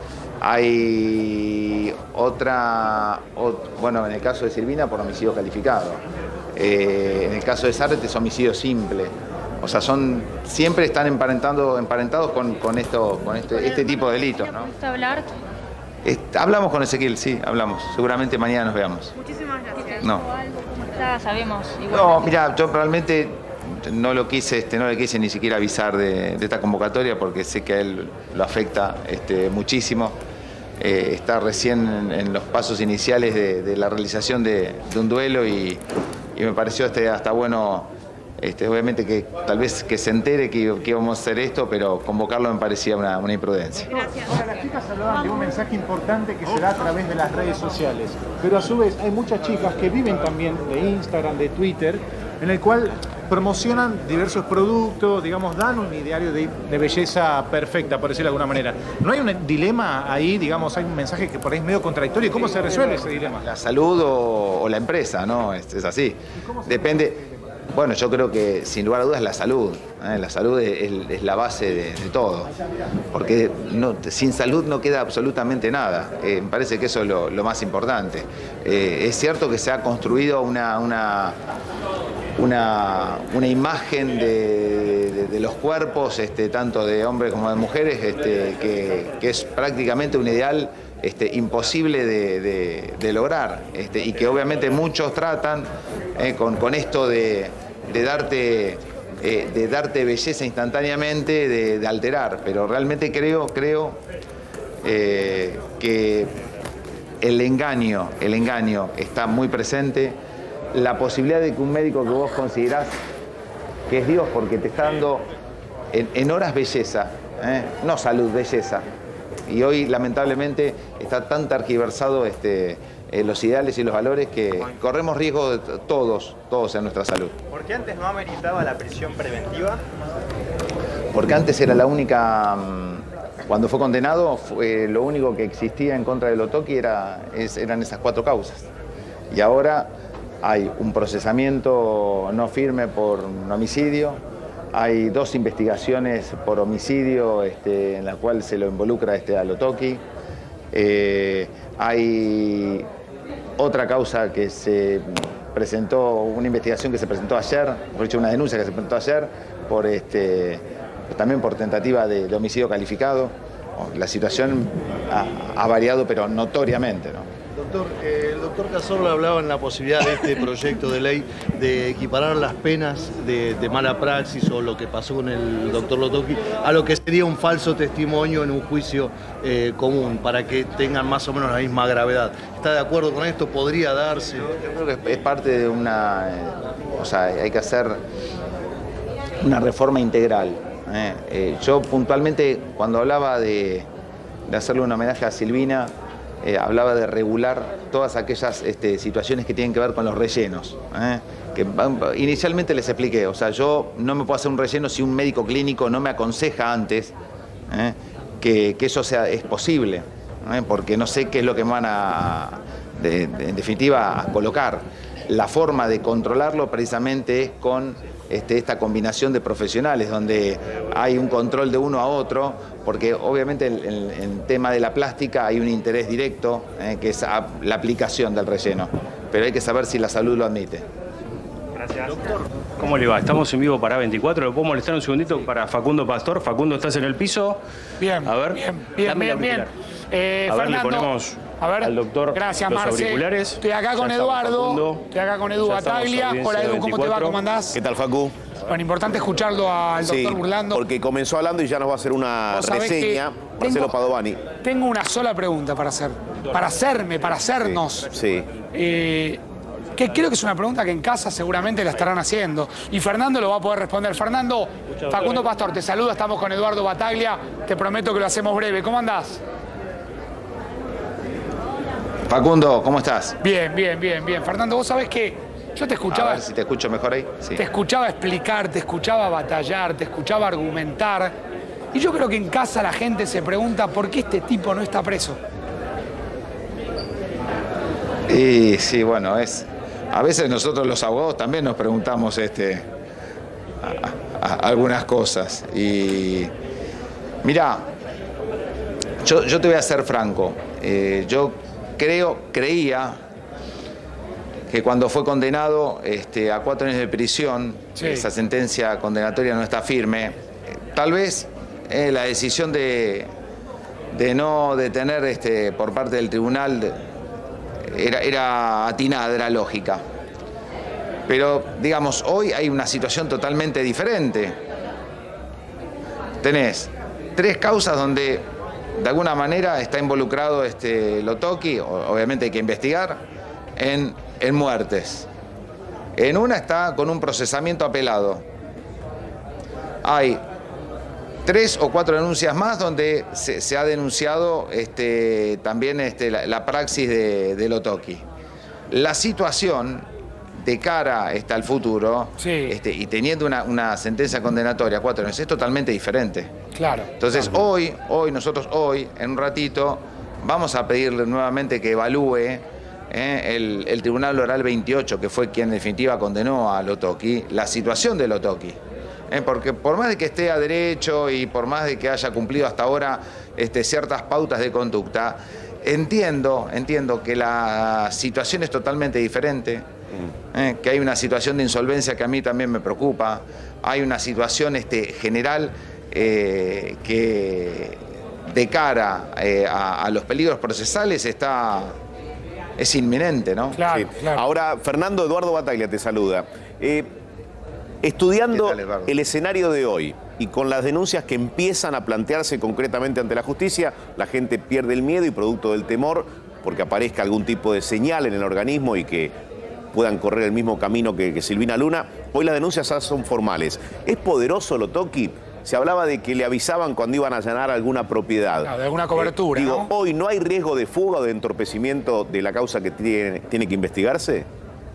Hay otra, ot, bueno, en el caso de Silvina por homicidio calificado. Eh, en el caso de Zárate es homicidio simple. O sea, son siempre están emparentando, emparentados con, con, esto, con este, este tipo de delitos, ¿no? ¿Me gusta hablar? Est- hablamos con Ezequiel, sí, hablamos. Seguramente mañana nos veamos. Muchísimas gracias. No. ¿Cómo está? Sabemos. Igual. No, mira, yo realmente no lo quise, este, no le quise ni siquiera avisar de, de esta convocatoria porque sé que a él lo afecta este, muchísimo. Eh, está recién en, en los pasos iniciales de, de la realización de, de un duelo y, y me pareció este, hasta bueno, este, obviamente que tal vez que se entere que, que íbamos a hacer esto, pero convocarlo me parecía una, una imprudencia. Ahora, las chicas hablaban de un mensaje importante que se da a través de las redes sociales, pero a su vez hay muchas chicas que viven también de Instagram, de Twitter, en el cual promocionan diversos productos, digamos, dan un ideario de, de belleza perfecta, por decirlo de alguna manera. ¿No hay un dilema ahí, digamos, hay un mensaje que por ahí es medio contradictorio? ¿Cómo se resuelve ese dilema? La salud o, o la empresa, ¿no? Es, es así. Depende. Bueno, yo creo que sin lugar a dudas la salud. ¿eh? La salud es, es la base de, de todo. Porque no, sin salud no queda absolutamente nada. Eh, me parece que eso es lo, lo más importante. Eh, es cierto que se ha construido una... una Una, una imagen de, de, de los cuerpos, este, tanto de hombres como de mujeres, este, que, que es prácticamente un ideal este, imposible de, de, de lograr este, y que obviamente muchos tratan eh, con, con esto de, de, darte, eh, de darte belleza instantáneamente, de, de alterar, pero realmente creo, creo eh, que el engaño, el engaño está muy presente. La posibilidad de que un médico que vos considerás que es Dios porque te está dando en, en horas belleza, ¿eh? No salud, belleza. Y hoy lamentablemente está tan tergiversado este, eh, los ideales y los valores que corremos riesgo de todos, todos en nuestra salud. ¿Por qué antes no ameritaba la prisión preventiva? Porque antes era la única, cuando fue condenado, fue, lo único que existía en contra de Lotoki era, es, eran esas cuatro causas. Y ahora hay un procesamiento no firme por un homicidio, hay dos investigaciones por homicidio este, en la cual se lo involucra este, a Lotoki, eh, hay otra causa que se presentó, una investigación que se presentó ayer, por hecho una denuncia que se presentó ayer, por, este, también por tentativa de, de homicidio calificado. La situación ha, ha variado pero notoriamente, ¿no? Doctor, eh, el doctor Cazorla hablaba en la posibilidad de este proyecto de ley de equiparar las penas de, de mala praxis o lo que pasó con el doctor Lotoki a lo que sería un falso testimonio en un juicio eh, común para que tengan más o menos la misma gravedad. ¿Está de acuerdo con esto? ¿Podría darse? Yo, yo creo que es parte de una... Eh, o sea, hay que hacer una reforma integral. Eh. Eh, yo puntualmente cuando hablaba de, de hacerle un homenaje a Silvina, Eh, hablaba de regular todas aquellas este, situaciones que tienen que ver con los rellenos. ¿eh? Que inicialmente les expliqué, o sea, yo no me puedo hacer un relleno si un médico clínico no me aconseja antes ¿eh? que, que eso sea, es posible, ¿eh? Porque no sé qué es lo que me van a, de, de, en definitiva, a colocar. La forma de controlarlo precisamente es con este, esta combinación de profesionales, donde hay un control de uno a otro, porque obviamente en el, el, el tema de la plástica hay un interés directo, eh, que es a, la aplicación del relleno, pero hay que saber si la salud lo admite. Gracias. Doctor, ¿cómo le va? Estamos en vivo para A veinticuatro. ¿Lo puedo molestar un segundito para Facundo Pastor? Facundo, ¿estás en el piso? Bien, a ver, bien, bien, bien, bien. Eh, a ver, Fernando, le ponemos a ver, al doctor gracias, los Marce. auriculares. Estoy acá con Ya estamos, Eduardo, Facundo. estoy acá con Edu Ya estamos, Bataglia. audiencia Hola Edu, ¿cómo te va? veinticuatro. ¿Cómo andás? ¿Qué tal, Facu? Bueno, importante escucharlo al doctor Sí, Burlando. porque comenzó hablando y ya nos va a hacer una Vos sabés reseña. que Marcelo tengo- Padovani. Tengo una sola pregunta para hacer, para hacerme, para hacernos. Sí. Eh, que creo que es una pregunta que en casa seguramente la estarán haciendo. Y Fernando lo va a poder responder. Fernando, Facundo Pastor, te saluda, estamos con Eduardo Bataglia. Te prometo que lo hacemos breve. ¿Cómo andás? Facundo, ¿cómo estás? Bien, bien, bien, bien. Fernando, vos sabés que yo te escuchaba... A ver si te escucho mejor ahí. Sí. Te escuchaba explicar, te escuchaba batallar, te escuchaba argumentar. Y yo creo que en casa la gente se pregunta por qué este tipo no está preso. Y sí, bueno, es... A veces nosotros los abogados también nos preguntamos este, a, a, algunas cosas. Y mirá, yo, yo te voy a ser franco. Eh, yo creo, creía que cuando fue condenado este, a cuatro años de prisión, sí. Esa sentencia condenatoria no está firme. Tal vez eh, la decisión de, de no detener este, por parte del tribunal era, era atinada, era lógica. Pero, digamos, hoy hay una situación totalmente diferente. Tenés tres causas donde de alguna manera está involucrado este Lotoki, obviamente hay que investigar, en, en muertes. En una está con un procesamiento apelado. Hay tres o cuatro denuncias más donde se, se ha denunciado este, también este, la, la praxis de, de Lotoki. La situación de cara este, al futuro, sí. este, y teniendo una, una sentencia condenatoria a cuatro años, es totalmente diferente. Claro. Entonces claro. hoy, hoy, nosotros hoy, en un ratito, vamos a pedirle nuevamente que evalúe eh, el, el Tribunal Oral veintiocho, que fue quien en definitiva condenó a Lotoki, la situación de Lotoki. Eh, porque por más de que esté a derecho y por más de que haya cumplido hasta ahora este, ciertas pautas de conducta, entiendo, entiendo que la situación es totalmente diferente. Eh, que hay una situación de insolvencia que a mí también me preocupa, hay una situación este, general eh, que de cara eh, a, a los peligros procesales está, es inminente, ¿no? Claro, sí. claro. Ahora, Fernando Eduardo Bataglia te saluda. Eh, estudiando tal, el escenario de hoy y con las denuncias que empiezan a plantearse concretamente ante la justicia, la gente pierde el miedo y producto del temor porque aparezca algún tipo de señal en el organismo y que puedan correr el mismo camino que, que Silvina Luna. Hoy las denuncias ya son formales. ¿Es poderoso Lotoki? Se hablaba de que le avisaban cuando iban a allanar alguna propiedad. Claro, de alguna cobertura, eh, digo, ¿no? ¿Hoy no hay riesgo de fuga o de entorpecimiento de la causa que tiene, tiene que investigarse?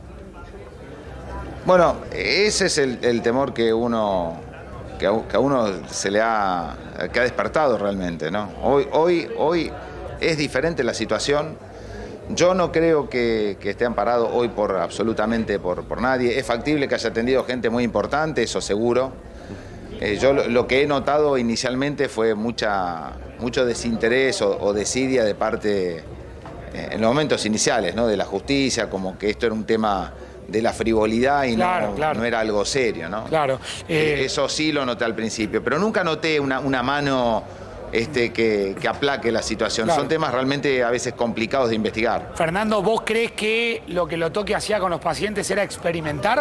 Bueno, ese es el, el temor que uno que a, que a uno se le ha, que ha despertado realmente, ¿no? Hoy, hoy, hoy es diferente la situación. Yo no creo que, que esté amparado hoy por absolutamente por, por nadie. Es factible que haya atendido gente muy importante, eso seguro. Eh, yo lo, lo que he notado inicialmente fue mucha, mucho desinterés o, o desidia de parte, eh, en los momentos iniciales, ¿no? De la justicia, como que esto era un tema de la frivolidad y claro, no, claro. no era algo serio, ¿no? Claro. Eh... Eso sí lo noté al principio, pero nunca noté una, una mano... Este, que, que aplaque la situación. Claro. Son temas realmente a veces complicados de investigar. Fernando, ¿vos crees que lo que Lotoki hacía con los pacientes era experimentar?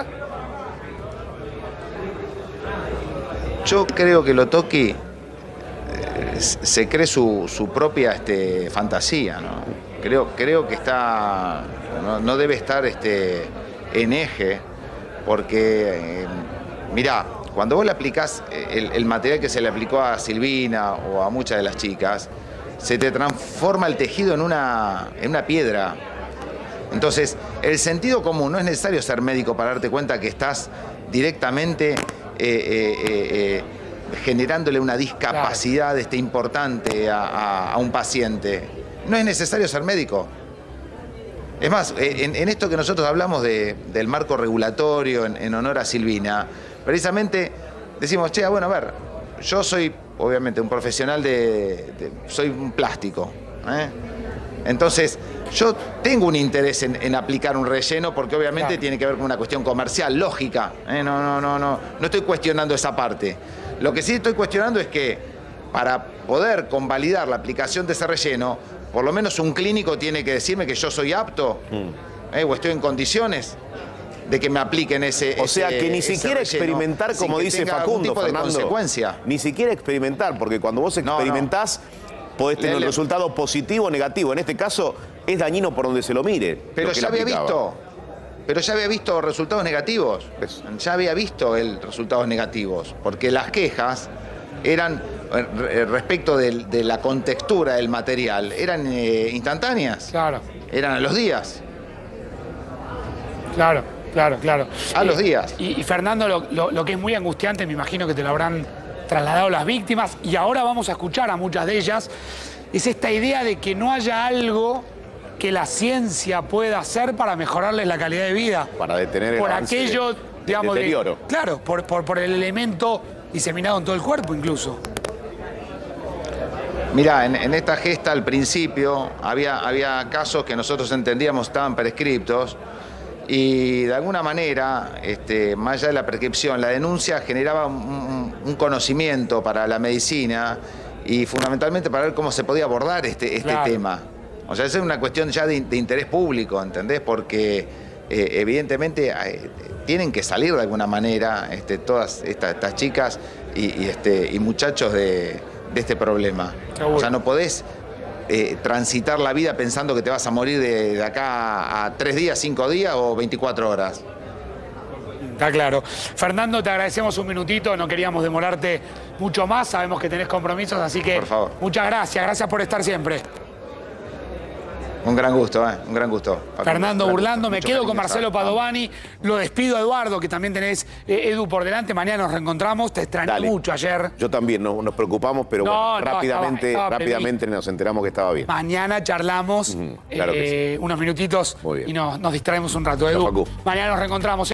Yo creo que Lotoki eh, se cree su, su propia este, fantasía, ¿no? Creo, creo que está, no, no debe estar este, en eje, porque, eh, mirá, cuando vos le aplicás el, el material que se le aplicó a Silvina o a muchas de las chicas, se te transforma el tejido en una, en una piedra. Entonces, el sentido común, no es necesario ser médico para darte cuenta que estás directamente eh, eh, eh, generándole una discapacidad claro. este, importante a, a, a un paciente. No es necesario ser médico. Es más, en, en esto que nosotros hablamos de, del marco regulatorio en, en honor a Silvina, precisamente decimos, che, bueno, a ver, yo soy obviamente un profesional de... de soy un plástico, ¿eh? Entonces, yo tengo un interés en, en aplicar un relleno porque obviamente claro. tiene que ver con una cuestión comercial, lógica, ¿eh? No, no, no, no, no estoy cuestionando esa parte. Lo que sí estoy cuestionando es que para poder convalidar la aplicación de ese relleno, por lo menos un clínico tiene que decirme que yo soy apto ¿eh? o estoy en condiciones de que me apliquen ese O sea, ese, que ni siquiera experimentar, como dice Facundo, Fernando. Consecuencia. Ni siquiera experimentar, porque cuando vos experimentás, no, no. podés tener le, un resultado positivo o negativo. En este caso, es dañino por donde se lo mire. Pero ya había visto. Pero ya había visto resultados negativos. Ya había visto el resultados negativos. Porque las quejas eran, respecto de, de la contextura del material, eran eh, instantáneas. Claro. Eran a los días. Claro. Claro, claro. A los días. Y, y Fernando, lo, lo, lo que es muy angustiante, me imagino que te lo habrán trasladado las víctimas, y ahora vamos a escuchar a muchas de ellas, es esta idea de que no haya algo que la ciencia pueda hacer para mejorarles la calidad de vida. Para detener el Por avance aquello, de, digamos, de deterioro. De, claro, por, por, por el elemento diseminado en todo el cuerpo incluso. Mirá, en, en esta gesta al principio había, había casos que nosotros entendíamos estaban prescriptos, y de alguna manera, este, más allá de la prescripción, la denuncia generaba un, un conocimiento para la medicina y fundamentalmente para ver cómo se podía abordar este, este Claro. tema. O sea, esa es una cuestión ya de, de interés público, ¿entendés? Porque eh, evidentemente eh, tienen que salir de alguna manera este, todas estas, estas chicas y, y, este, y muchachos de, de este problema. Seguro. O sea, no podés eh, transitar la vida pensando que te vas a morir de, de acá a tres días, cinco días o veinticuatro horas. Está claro. Fernando, te agradecemos un minutito, no queríamos demorarte mucho más, sabemos que tenés compromisos, así que Por favor. muchas gracias, gracias por estar siempre. Un gran gusto, ¿eh? Un gran gusto. Facundo. Fernando Gran Burlando, gusto. me Mucho quedo cariño, con Marcelo ¿sabes? Padovani, lo despido a Eduardo, que también tenés eh, Edu por delante, mañana nos reencontramos, te extrañé Dale. mucho ayer. Yo también, no- nos preocupamos, pero No, bueno, no, rápidamente, estaba- estaba rápidamente nos enteramos que estaba bien. Mañana charlamos claro que eh, unos minutitos Muy bien. y nos, nos distraemos un rato, Edu. Chao, Facu. Mañana nos reencontramos.